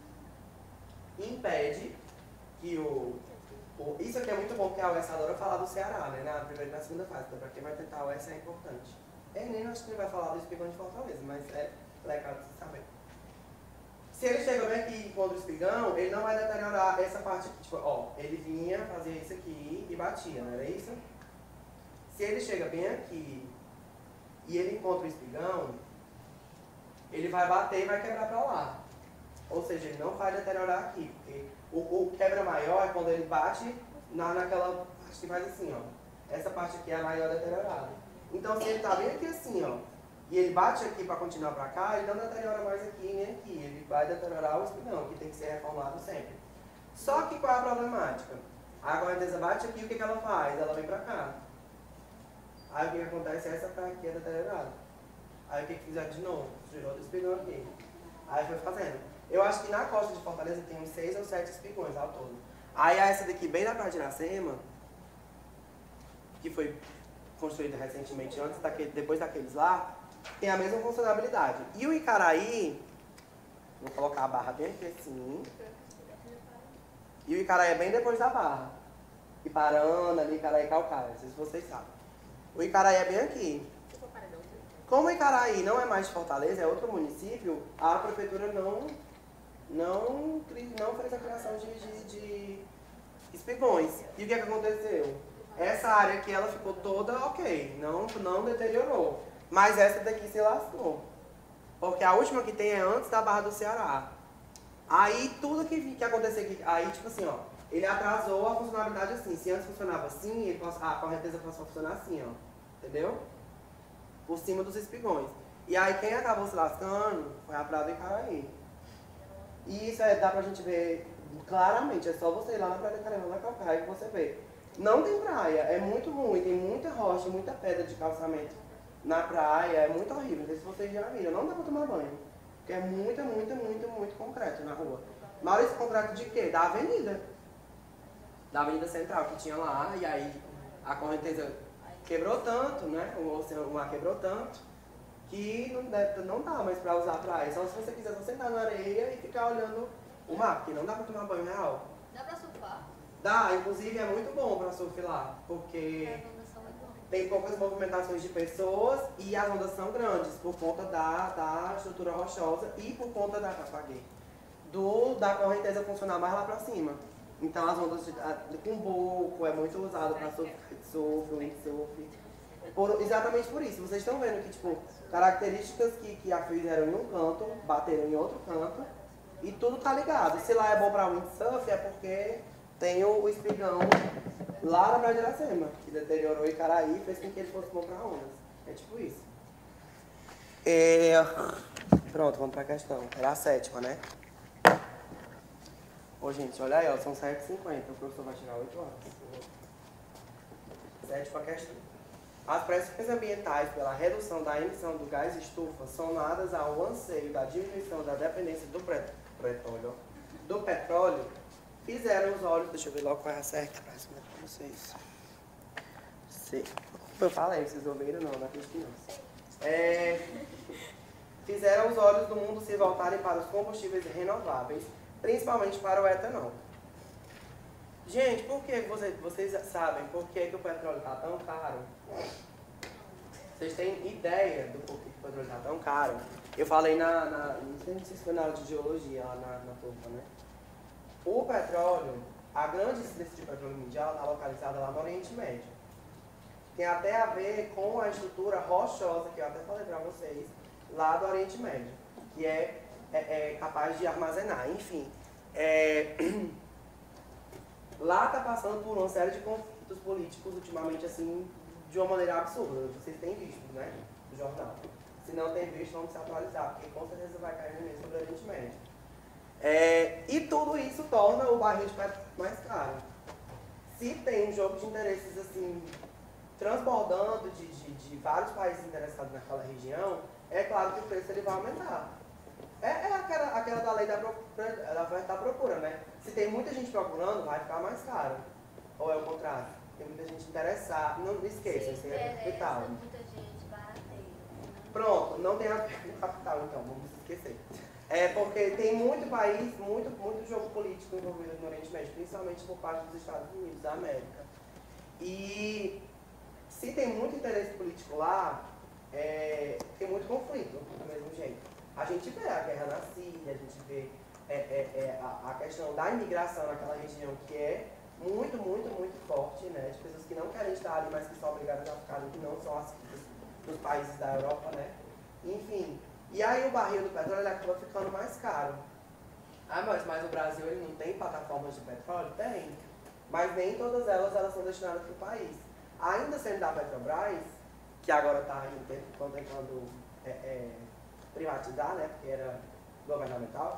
Impede que o, o... Isso aqui é muito bom, porque a U E S adora falar do Ceará, né? Na primeira e na segunda fase. Então, para quem vai tentar a U E S é importante. É, nem acho que ele vai falar do espigão de Fortaleza, mas é legal de você saber. Se ele chega bem aqui contra o espigão, ele não vai deteriorar essa parte aqui. Tipo, ó, ele vinha, fazia isso aqui e batia, não era isso? Se ele chega bem aqui e ele encontra o espigão, ele vai bater e vai quebrar para lá. Ou seja, ele não vai deteriorar aqui. Porque o, o quebra maior é quando ele bate na, naquela parte que faz assim, ó. Essa parte aqui é a maior deteriorada. Então, se ele está bem aqui assim, ó, e ele bate aqui para continuar para cá, ele não deteriora mais aqui nem aqui. Ele vai deteriorar o espigão, que tem que ser reformado sempre. Só que qual é a problemática? A correnteza bate aqui, o que, que ela faz? Ela vem para cá. Aí o que, que acontece? Essa parte aqui é deteriorada. Aí o que, que fizeram de novo? Tirou do espigão aqui. Aí foi fazendo. Eu acho que na costa de Fortaleza tem uns seis ou sete espigões ao todo. Aí essa daqui, bem na praia de Iracema, que foi construída recentemente, antes daquele, depois daqueles lá, tem a mesma funcionalidade. E o Icaraí, vou colocar a barra bem aqui assim. E o Icaraí é bem depois da barra. Iparana, ali, Icaraí Calcaia, não sei se vocês sabem. O Icaraí é bem aqui. Como o Icaraí não é mais de Fortaleza, é outro município, a prefeitura não, não, não fez a criação de, de, de espigões. E o que, é que aconteceu? Essa área aqui ela ficou toda ok, não, não deteriorou. Mas essa daqui se lascou. Porque a última que tem é antes da Barra do Ceará. Aí tudo que, que aconteceu aqui, aí tipo assim, ó, ele atrasou a funcionalidade assim. Se antes funcionava assim, ele, a correnteza passou a funcionar assim, ó. Entendeu? Por cima dos espigões. E aí quem acabou se lascando foi a Praia do Icaraí. E isso é, dá pra gente ver claramente, é só você ir lá na Praia do Icaraí, lá na Calcaia, que você vê. Não tem praia, é muito ruim, tem muita rocha, muita pedra de calçamento na praia, é muito horrível, não sei se vocês já viram, não dá pra tomar banho. Porque é muita, muita, muito, muito concreto na rua. Mas esse concreto de quê? Da avenida. Da Avenida Central que tinha lá, e aí a correnteza quebrou tanto, né? O oceano, o mar quebrou tanto, que não, deve, não dá mais pra usar a praia. Só se você quiser só sentar na areia e ficar olhando o mar, porque não dá pra tomar banho real. Dá pra surfar? Dá, inclusive é muito bom pra surf lá, porque tem poucas movimentações de pessoas e as ondas são grandes por conta da, da estrutura rochosa e por conta da, apaguei, do, da correnteza funcionar mais lá pra cima. Então as ondas de, de cumbuco é muito usado para surf, surf, windsurf. Por, exatamente por isso. Vocês estão vendo que tipo, características que, que a fizeram em um canto, bateram em outro canto e tudo tá ligado. Se lá é bom para windsurf é porque tem o, o espigão lá na Praia de Iracema, que deteriorou Icaraí e fez com que ele fosse bom para ondas. É tipo isso. É... Pronto, vamos pra questão. Era a sétima, né? Ô, gente, olha aí, ó, são sete e cinquenta. O professor vai tirar oito horas. Sétima questão. As pressões ambientais pela redução da emissão do gás estufa, somadas ao anseio da diminuição da dependência do petróleo, do petróleo, fizeram os olhos... Deixa eu ver logo qual é a certa para vocês. Sim. Eu falei, vocês ouviram? Não, não acredito não. É, fizeram os olhos do mundo se voltarem para os combustíveis renováveis, principalmente para o etanol. Gente, por que vocês, vocês sabem por que, que o petróleo está tão caro? Vocês têm ideia do porquê que o petróleo está tão caro? Eu falei na, na... Não sei se foi na aula de geologia lá na, na turma, né? O petróleo, a grande incidência de petróleo mundial está localizada lá no Oriente Médio. Tem até a ver com a estrutura rochosa, que eu até falei para vocês, lá do Oriente Médio, que é, é, é capaz de armazenar. Enfim, é... lá está passando por uma série de conflitos políticos ultimamente, assim, de uma maneira absurda. Vocês têm visto, né, no jornal. Se não tem visto, vamos se atualizar, porque com certeza vai cair no meio sobre o Oriente Médio. É, e tudo isso torna o barril de petróleo mais caro. Se tem um jogo de interesses, assim, transbordando de, de, de vários países interessados naquela região, é claro que o preço ele vai aumentar. É, é aquela, aquela da lei da, procura, da oferta da procura, né? Se tem muita gente procurando, vai ficar mais caro. Ou é o contrário? Tem muita gente interessada. Não esqueça, isso é capital. Muita gente barateia. Pronto, não tem a ver com capital, então, vamos esquecer. É porque tem muito país, muito, muito jogo político envolvido no Oriente Médio, principalmente por parte dos Estados Unidos da América. E se tem muito interesse político lá, é, tem muito conflito, do mesmo jeito. A gente vê a guerra na Síria, a gente vê é, é, é, a, a questão da imigração naquela região que é muito, muito, muito forte, né? De pessoas que não querem estar ali, mas que são obrigadas a ficar ali, que não são as dos países da Europa, né? Enfim, e aí o barril do petróleo ele acaba ficando mais caro. Ah, mas, mas o Brasil ele não tem plataformas de petróleo? Tem, mas nem todas elas, elas são destinadas para o país. Ainda sendo da Petrobras, que agora está contemplando é, é, privatizar, né, porque era governamental,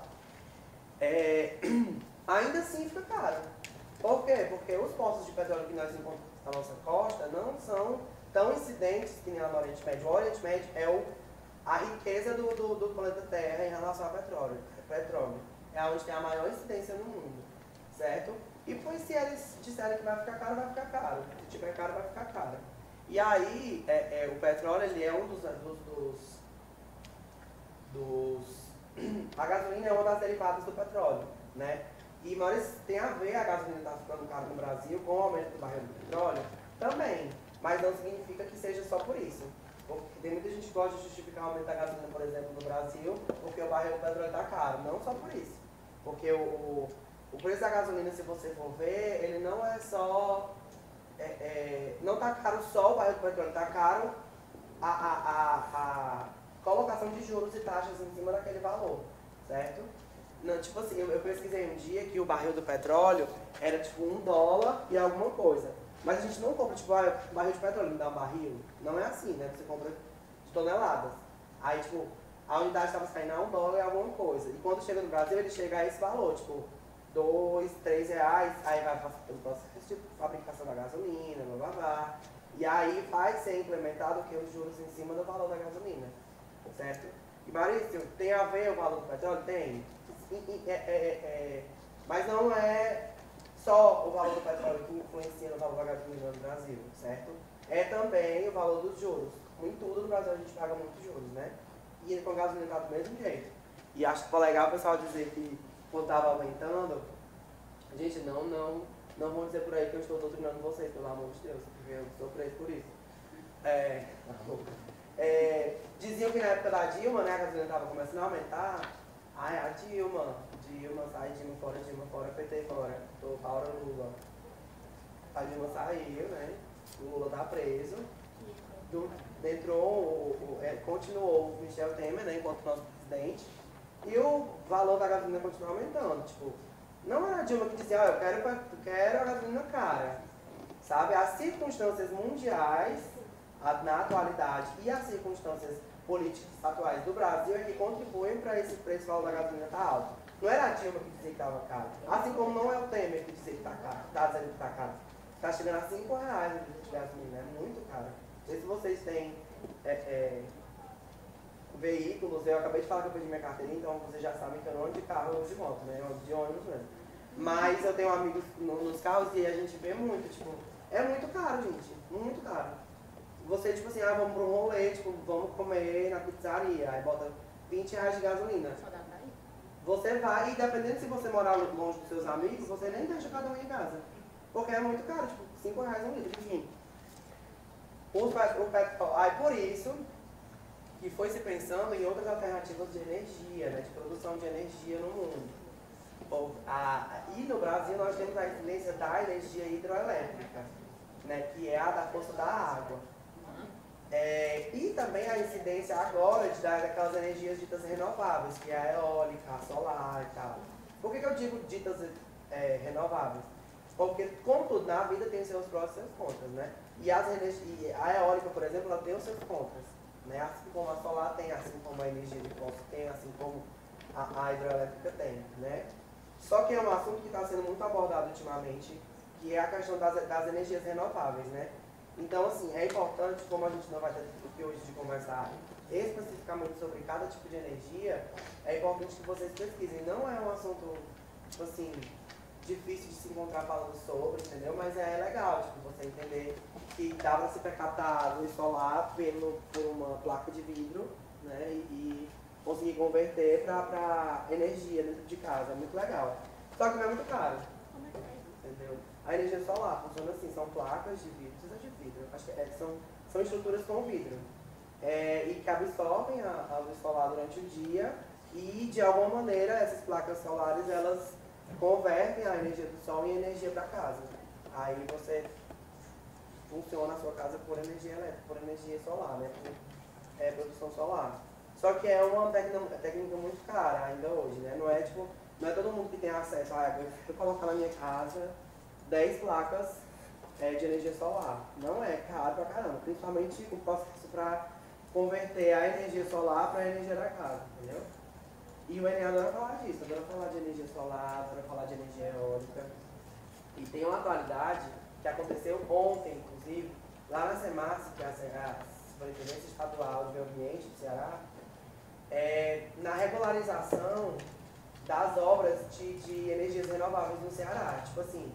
é, ainda assim fica caro. Por quê? Porque os postos de petróleo que nós encontramos na nossa costa não são tão incidentes que nem lá no Oriente Médio. O Oriente Médio é o, a riqueza do, do, do planeta Terra em relação ao petróleo. petróleo. É onde tem a maior incidência no mundo, certo? E pois se eles disserem que vai ficar caro, vai ficar caro. Se tiver caro, vai ficar caro. E aí, é, é, o petróleo ele é um dos, dos, dos, dos... A gasolina é uma das derivadas do petróleo, né? E mas tem a ver a gasolina estar ficando cara no Brasil com o aumento do barril do petróleo? Também. Mas não significa que seja só por isso. Porque tem muita gente que gosta de justificar o aumento da gasolina, por exemplo, no Brasil, porque o barril do petróleo está caro. Não só por isso. Porque o, o, o preço da gasolina, se você for ver, ele não é só... É, é, não está caro só o barril do petróleo, está caro a, a, a, a colocação de juros e taxas em cima daquele valor, certo? Não, tipo assim, eu, eu pesquisei um dia que o barril do petróleo era tipo um dólar e alguma coisa. Mas a gente não compra, tipo, ah, barril de petróleo, me dá um barril. Não é assim, né? Você compra de toneladas. Aí, tipo, a unidade estava saindo a um dólar e alguma coisa. E quando chega no Brasil, ele chega a esse valor, tipo, dois, três reais. Aí vai pelo processo de fabricação da gasolina, blá blá blá. E aí vai ser implementado o que? Os juros em cima do valor da gasolina. Certo? E Maurício, tem a ver o valor do petróleo? Tem. É, é, é, mas não é só o valor do petróleo que influencia no valor da gasolina no Brasil, certo? É também o valor dos juros. Em tudo no Brasil a gente paga muitos juros, né? E com a gasolina está do mesmo jeito. E acho que foi legal o pessoal dizer que quando estava aumentando, gente, não, não, não vão dizer por aí que eu estou doutrinando vocês, pelo amor de Deus, porque eu sou preso por isso. É, é, diziam que na época da Dilma, né, a gasolina estava começando a aumentar. Ai, a Dilma, Dilma, sai, Dilma fora, Dilma fora, P T fora, tô fora Lula. A Dilma saiu, né, o Lula tá preso, do, entrou, o, o, é, continuou o Michel Temer, né, enquanto nosso presidente, e o valor da gasolina continua aumentando, tipo, Não era a Dilma que dizia, ó, eu quero, eu quero a gasolina cara. Sabe? As circunstâncias mundiais, a- na atualidade, e as circunstâncias políticas atuais do Brasil é que contribuem para esse preço valor da gasolina estar alto. Não era a Dilma que dizia que estava caro. Assim como não é o Temer que dizia que está caro, está dizendo que está caro. Está chegando a cinco reais o litro de gasolina, é muito caro. Não sei se vocês têm é, é, veículos, eu acabei de falar que eu perdi minha carteirinha, então vocês já sabem que eu não ando de carro ou de moto, né? Eu ando de ônibus mesmo. Mas eu tenho amigos no- nos carros e a gente vê muito, tipo, é muito caro, gente, muito caro. Você, tipo assim, ah, vamos para um rolê, tipo, vamos comer na pizzaria, aí bota vinte reais de gasolina. Só dá pra ir. Você vai, e dependendo se você morar longe dos seus amigos, você nem deixa cada um em casa. Porque é muito caro, tipo, cinco reais um litro, enfim. Os pet- o petróleo, aí por isso que foi se pensando em outras alternativas de energia, né, de produção de energia no mundo. Ou, a, e no Brasil nós temos a incidência da energia hidroelétrica, né, que é a da força da água. É, e também a incidência agora de, da- daquelas energias ditas renováveis, que é a eólica, a solar e tal. Por que, que eu digo ditas é, renováveis? Porque, como tudo na vida, tem seus prós e seus contras, né? E, as energi- e a eólica, por exemplo, ela tem os seus contras, né? Assim como a solar tem, assim como a energia de poço tem, assim como a, a hidroelétrica tem, né? Só que é um assunto que está sendo muito abordado ultimamente, que é a questão das, das energias renováveis, né? Então, assim, é importante, como a gente não vai ter tempo aqui hoje de conversar especificamente sobre cada tipo de energia, é importante que vocês pesquisem. Não é um assunto, tipo assim, difícil de se encontrar falando sobre, entendeu? Mas é legal, tipo, você entender que dá pra se captar luz solar pelo, por uma placa de vidro, né? E, e conseguir converter pra, pra energia dentro de casa. É muito legal. Só que não é muito caro. Entendeu? A energia solar funciona assim, são placas de vidro, precisa de vidro, acho que é, são, são estruturas com vidro, é, e que absorvem a, a luz solar durante o dia e de alguma maneira essas placas solares elas convertem a energia do sol em energia para casa. Aí você funciona a sua casa por energia elétrica, por energia solar, né? Por é, produção solar. Só que é uma técnica, técnica muito cara ainda hoje, né? Não é tipo, não é todo mundo que tem acesso a, eu vou colocar na minha casa dez placas é, de energia solar. Não é caro pra caramba, principalmente o processo para converter a energia solar para a energia da casa, entendeu? E o Enem adora falar disso, adora falar de energia solar, adora falar de energia eólica. E tem uma atualidade que aconteceu ontem, inclusive, lá na SEMAS, que é a Superintendência Estadual do Meio Ambiente do Ceará, é, na regularização das obras de, de energias renováveis no Ceará. Tipo assim,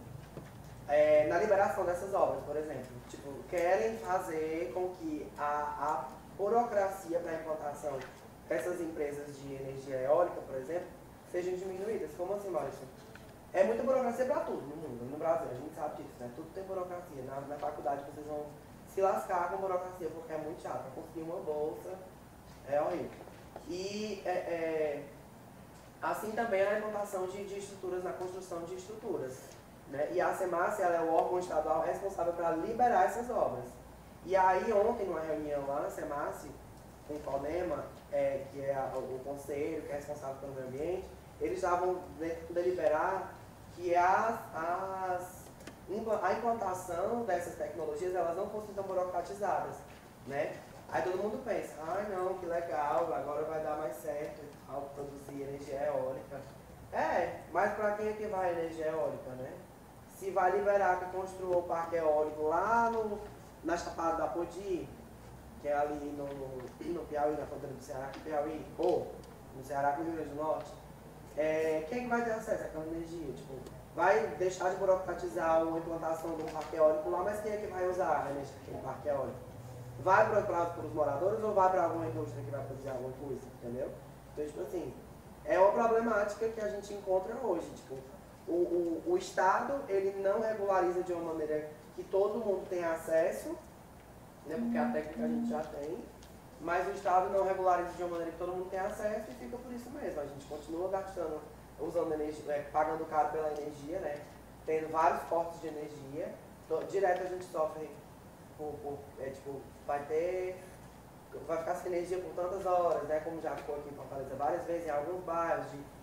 é, na liberação dessas obras, por exemplo, tipo, querem fazer com que a, a burocracia para a implantação dessas empresas de energia eólica, por exemplo, sejam diminuídas. Como assim, Maurício? É muita burocracia para tudo no mundo, no Brasil, a gente sabe disso, né? Tudo tem burocracia. Na, na faculdade vocês vão se lascar com burocracia, porque é muito chato. Para conseguir uma bolsa é horrível. E é, é, assim também a implantação de, de estruturas, na construção de estruturas. Né? E a SEMAS, ela é o órgão estadual responsável para liberar essas obras. E aí ontem, numa reunião lá na SEMAS, com o CODEMA, é, que é a, o conselho que é responsável pelo meio ambiente, eles estavam deliberar que as, as, a implantação dessas tecnologias elas não fossem tão burocratizadas. Né? Aí todo mundo pensa, ah não, que legal, agora vai dar mais certo ao produzir energia eólica. É, mas para quem é que vai a energia eólica, né? Se vai liberar que construa o parque eólico lá no, na Chapada da Podi, que é ali no, no, no Piauí, na fronteira do Ceará com o Piauí, ou no Ceará com o Rio Grande do Norte, é, quem é que vai ter acesso àquela energia? Tipo, vai deixar de burocratizar a implantação de um parque eólico lá, mas quem é que vai usar a energia daquele parque eólico? Vai para os moradores ou vai para alguma indústria que vai produzir alguma coisa, entendeu? Então, tipo assim, é uma problemática que a gente encontra hoje, tipo, o, o, o Estado, ele não regulariza de uma maneira que todo mundo tenha acesso, né, porque a técnica a gente já tem, mas o Estado não regulariza de uma maneira que todo mundo tenha acesso e fica por isso mesmo. A gente continua gastando, usando energia, é, pagando caro pela energia, né, tendo vários cortes de energia, então, direto a gente sofre, por, por, é, tipo, vai ter, vai ficar sem energia por tantas horas, né, como já ficou aqui em Fortaleza várias vezes, em alguns bairros, de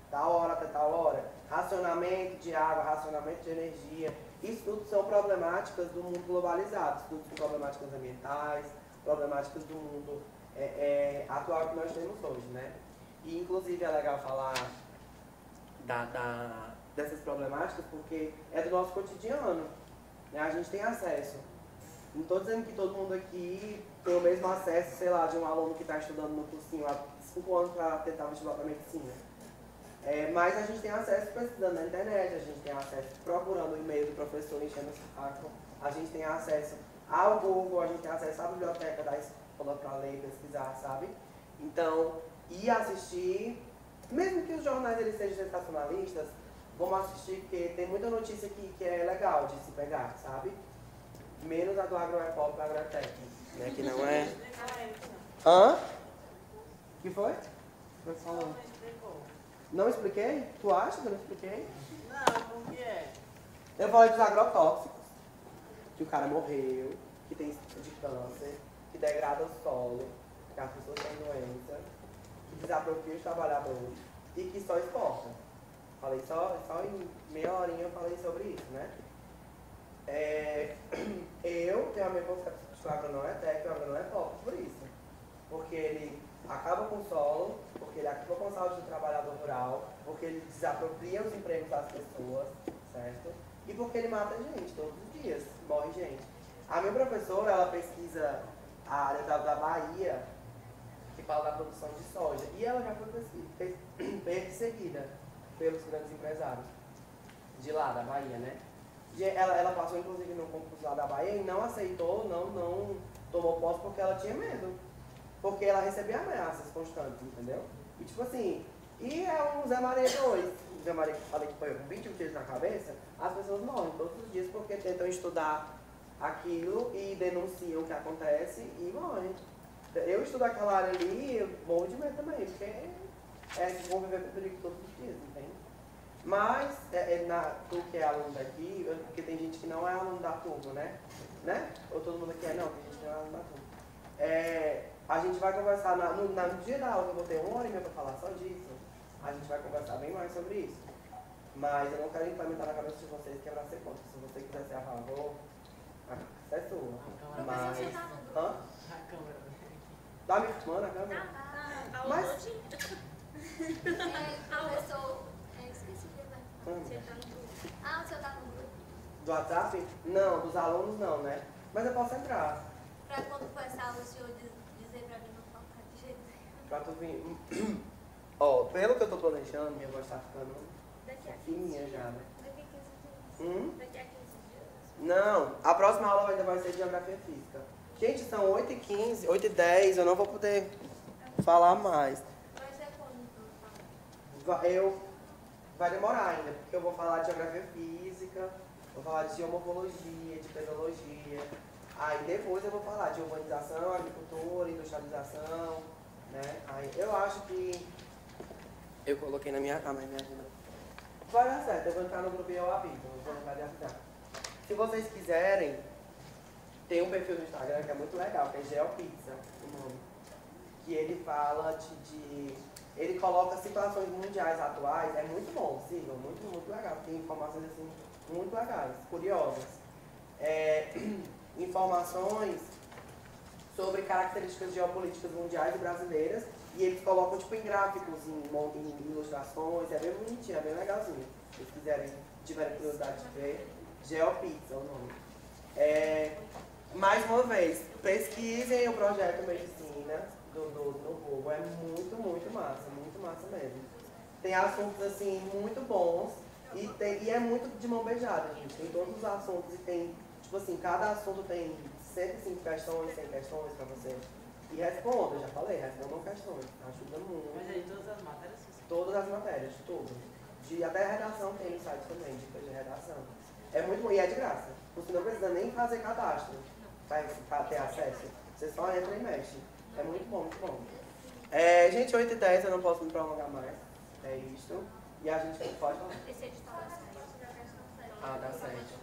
tal hora até tal hora. Racionamento de água, racionamento de energia. Isso tudo são problemáticas do mundo globalizado. Isso tudo são problemáticas ambientais, problemáticas do mundo é, é, atual que nós temos hoje, né? E, inclusive, é legal falar da, da, dessas problemáticas porque é do nosso cotidiano, né? A gente tem acesso. Não estou dizendo que todo mundo aqui tem o mesmo acesso, sei lá, de um aluno que está estudando no cursinho há cinco anos para tentar vestibular para medicina. É, mas a gente tem acesso pesquisando na internet, a gente tem acesso procurando o e-mail do professor, enchendo o saco, a gente tem acesso ao Google, a gente tem acesso à biblioteca da escola para ler e pesquisar, sabe? Então, ir assistir, mesmo que os jornais eles sejam sensacionalistas, vamos assistir porque tem muita notícia aqui que é legal de se pegar, sabe? Menos a do Agroepop e Agrotec, né? Que não é... Hã? que foi? Foi falando. Não expliquei? Tu acha que eu não expliquei? Não, por que é? Eu falei dos agrotóxicos. Que o cara morreu, que tem de câncer, que degrada o solo, que as pessoas têm doença, que desapropria os trabalhadores e que só exporta. Falei só, só em meia horinha eu falei sobre isso, né? É, eu tenho a minha concepção de que o agro não é técnico, o agro não é pop por isso. Porque ele acaba com o solo, porque ele acaba com a saúde do trabalhador rural, porque ele desapropria os empregos das pessoas, certo? E porque ele mata gente todos os dias, morre gente. A minha professora, ela pesquisa a área da, da Bahia, que fala da produção de soja, e ela já foi perseguida pelos grandes empresários de lá, da Bahia, né? Ela, ela passou, inclusive, no concurso lá da Bahia e não aceitou, não, não tomou posse porque ela tinha medo. Porque ela recebia ameaças constantes, entendeu? E tipo assim, e é um Zé Maria dois. O Zé Maria que falei que foi com vinte e um tiros na cabeça, as pessoas morrem todos os dias porque tentam estudar aquilo e denunciam o que acontece e morrem. Eu estudo aquela área ali, eu morro de medo também, porque é conviver com perigo todos os dias, entende? Mas, é, é na, tu que é aluno daqui, porque tem gente que não é aluno da turma, né? né? Ou todo mundo aqui é, não, tem gente que não é aluno da turma. É, a gente vai conversar, na, no, na, no dia da aula, que eu vou ter uma hora e meia para falar só disso, a gente vai conversar bem mais sobre isso. Mas eu não quero implementar na cabeça de vocês que é pra ser contra. Se você quiser ser a favor, a é sua. Mas... Hã? A câmera. Tá me filmando a câmera? Tá, tá. Mas... É, professor, é, esqueci de ver. Você tá no grupo. Ah, o senhor tá no grupo? Do WhatsApp? Não, dos alunos não, né? Mas eu posso entrar. Pra quando começar a aula, o senhor diz, dizer pra mim não faltar de jeito nenhum. Pra tu vir. Ó, pelo que eu tô planejando, minha voz tá ficando Daqui a fininha quinze já, né? Daqui a quinze dias. Hum? Daqui a quinze dias. Não, a próxima aula ainda vai ser de geografia física. Gente, são oito e quinze, oito e dez, eu não vou poder falar mais. Mas é quando então fala? Eu, vai demorar ainda, porque eu vou falar de geografia física, vou falar de geomorfologia, de pedologia. Aí depois eu vou falar de urbanização, agricultura, industrialização, né? Aí eu acho que eu coloquei na minha cama, minha agenda. Vai dar certo, eu vou entrar no grupo e eu aviso, eu vou lembrar de avisar. Se vocês quiserem, tem um perfil no Instagram que é muito legal, que é Geopizza, o nome. Que ele fala de, de... Ele coloca situações mundiais atuais, é muito bom, sigam, muito, muito legal. Tem informações assim, muito legais, curiosas. É, informações sobre características geopolíticas mundiais e brasileiras, e eles colocam tipo em gráficos, em, em ilustrações, é bem bonitinho, é bem legalzinho. Se vocês quiserem, tiverem curiosidade de ver, Geopizza é o nome. É, mais uma vez, pesquisem o projeto Medicina do, do, do Google, é muito, muito massa, muito massa mesmo. Tem assuntos assim muito bons e, tem, e é muito de mão beijada, gente. Tem todos os assuntos e tem, tipo assim, cada assunto tem cento e cinco questões, cem questões pra você. E responda, eu já falei, respondam questões, ajuda muito. Mas aí todas as matérias? Todas as matérias, de tudo. De, até a redação tem no site também, dicas de redação. É muito bom e é de graça. Você não precisa nem fazer cadastro para ter acesso. Você só entra e mexe. É muito bom, muito bom. É, gente, oito e dez, eu não posso me prolongar mais. É isso. E a gente pode falar. Esse edital dá certo. Ah, dá certo.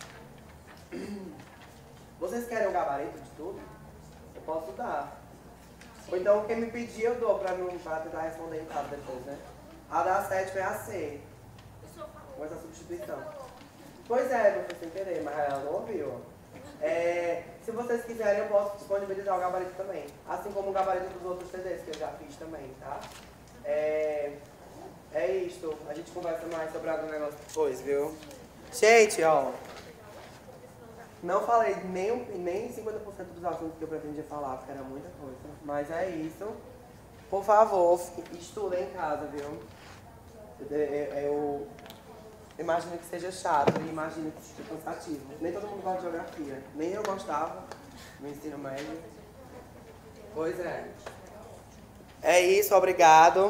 Vocês querem o gabarito de tudo? Eu posso dar. Ou então quem me pedir eu dou para não pra tentar responder em casa depois, né? A da sétima é a C. O senhor falou. Com essa substituição. Você falou. Pois é, eu fui sem querer, mas ela não ouviu. É, se vocês quiserem, eu posso disponibilizar o gabarito também. Assim como o gabarito dos outros C Ds que eu já fiz também, tá? É, é isto. A gente conversa mais sobre algum negócio depois, viu? Gente, ó. Não falei nem, nem cinquenta por cento dos assuntos que eu pretendia falar, porque era muita coisa. Mas é isso. Por favor, estudem em casa, viu? Eu, eu imagino que seja chato e imagino que seja cansativo. Nem todo mundo gosta de geografia. Nem eu gostava no ensino médio. Pois é. É isso, obrigado.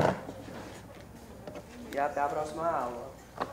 E até a próxima aula.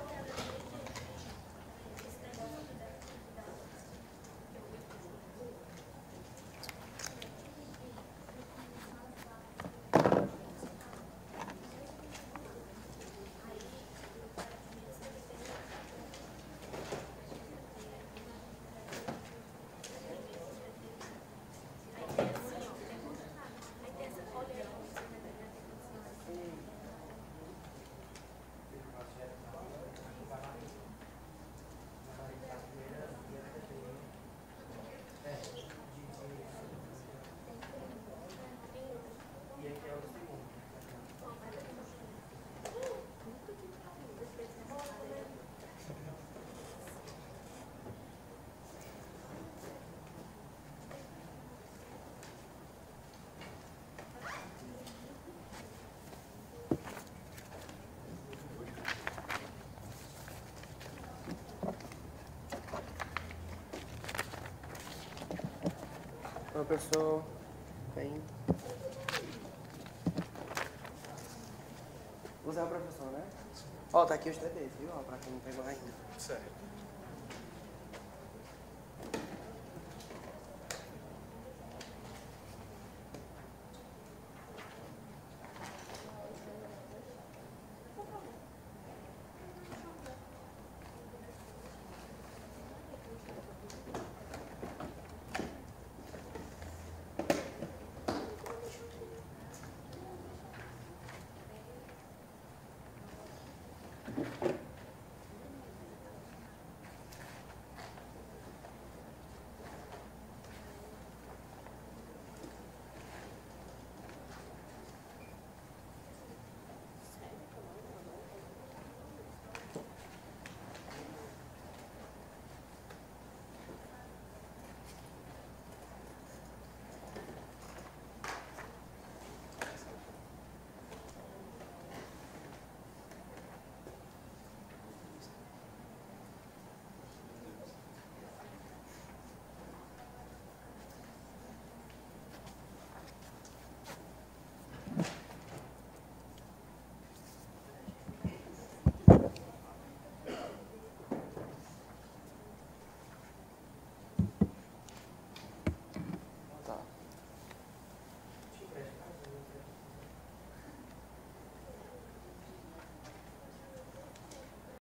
Uma pessoa tem. Você é o professor, né? Ó, tá aqui os T Ds, viu? Ó, pra quem não pegou ainda. Sério.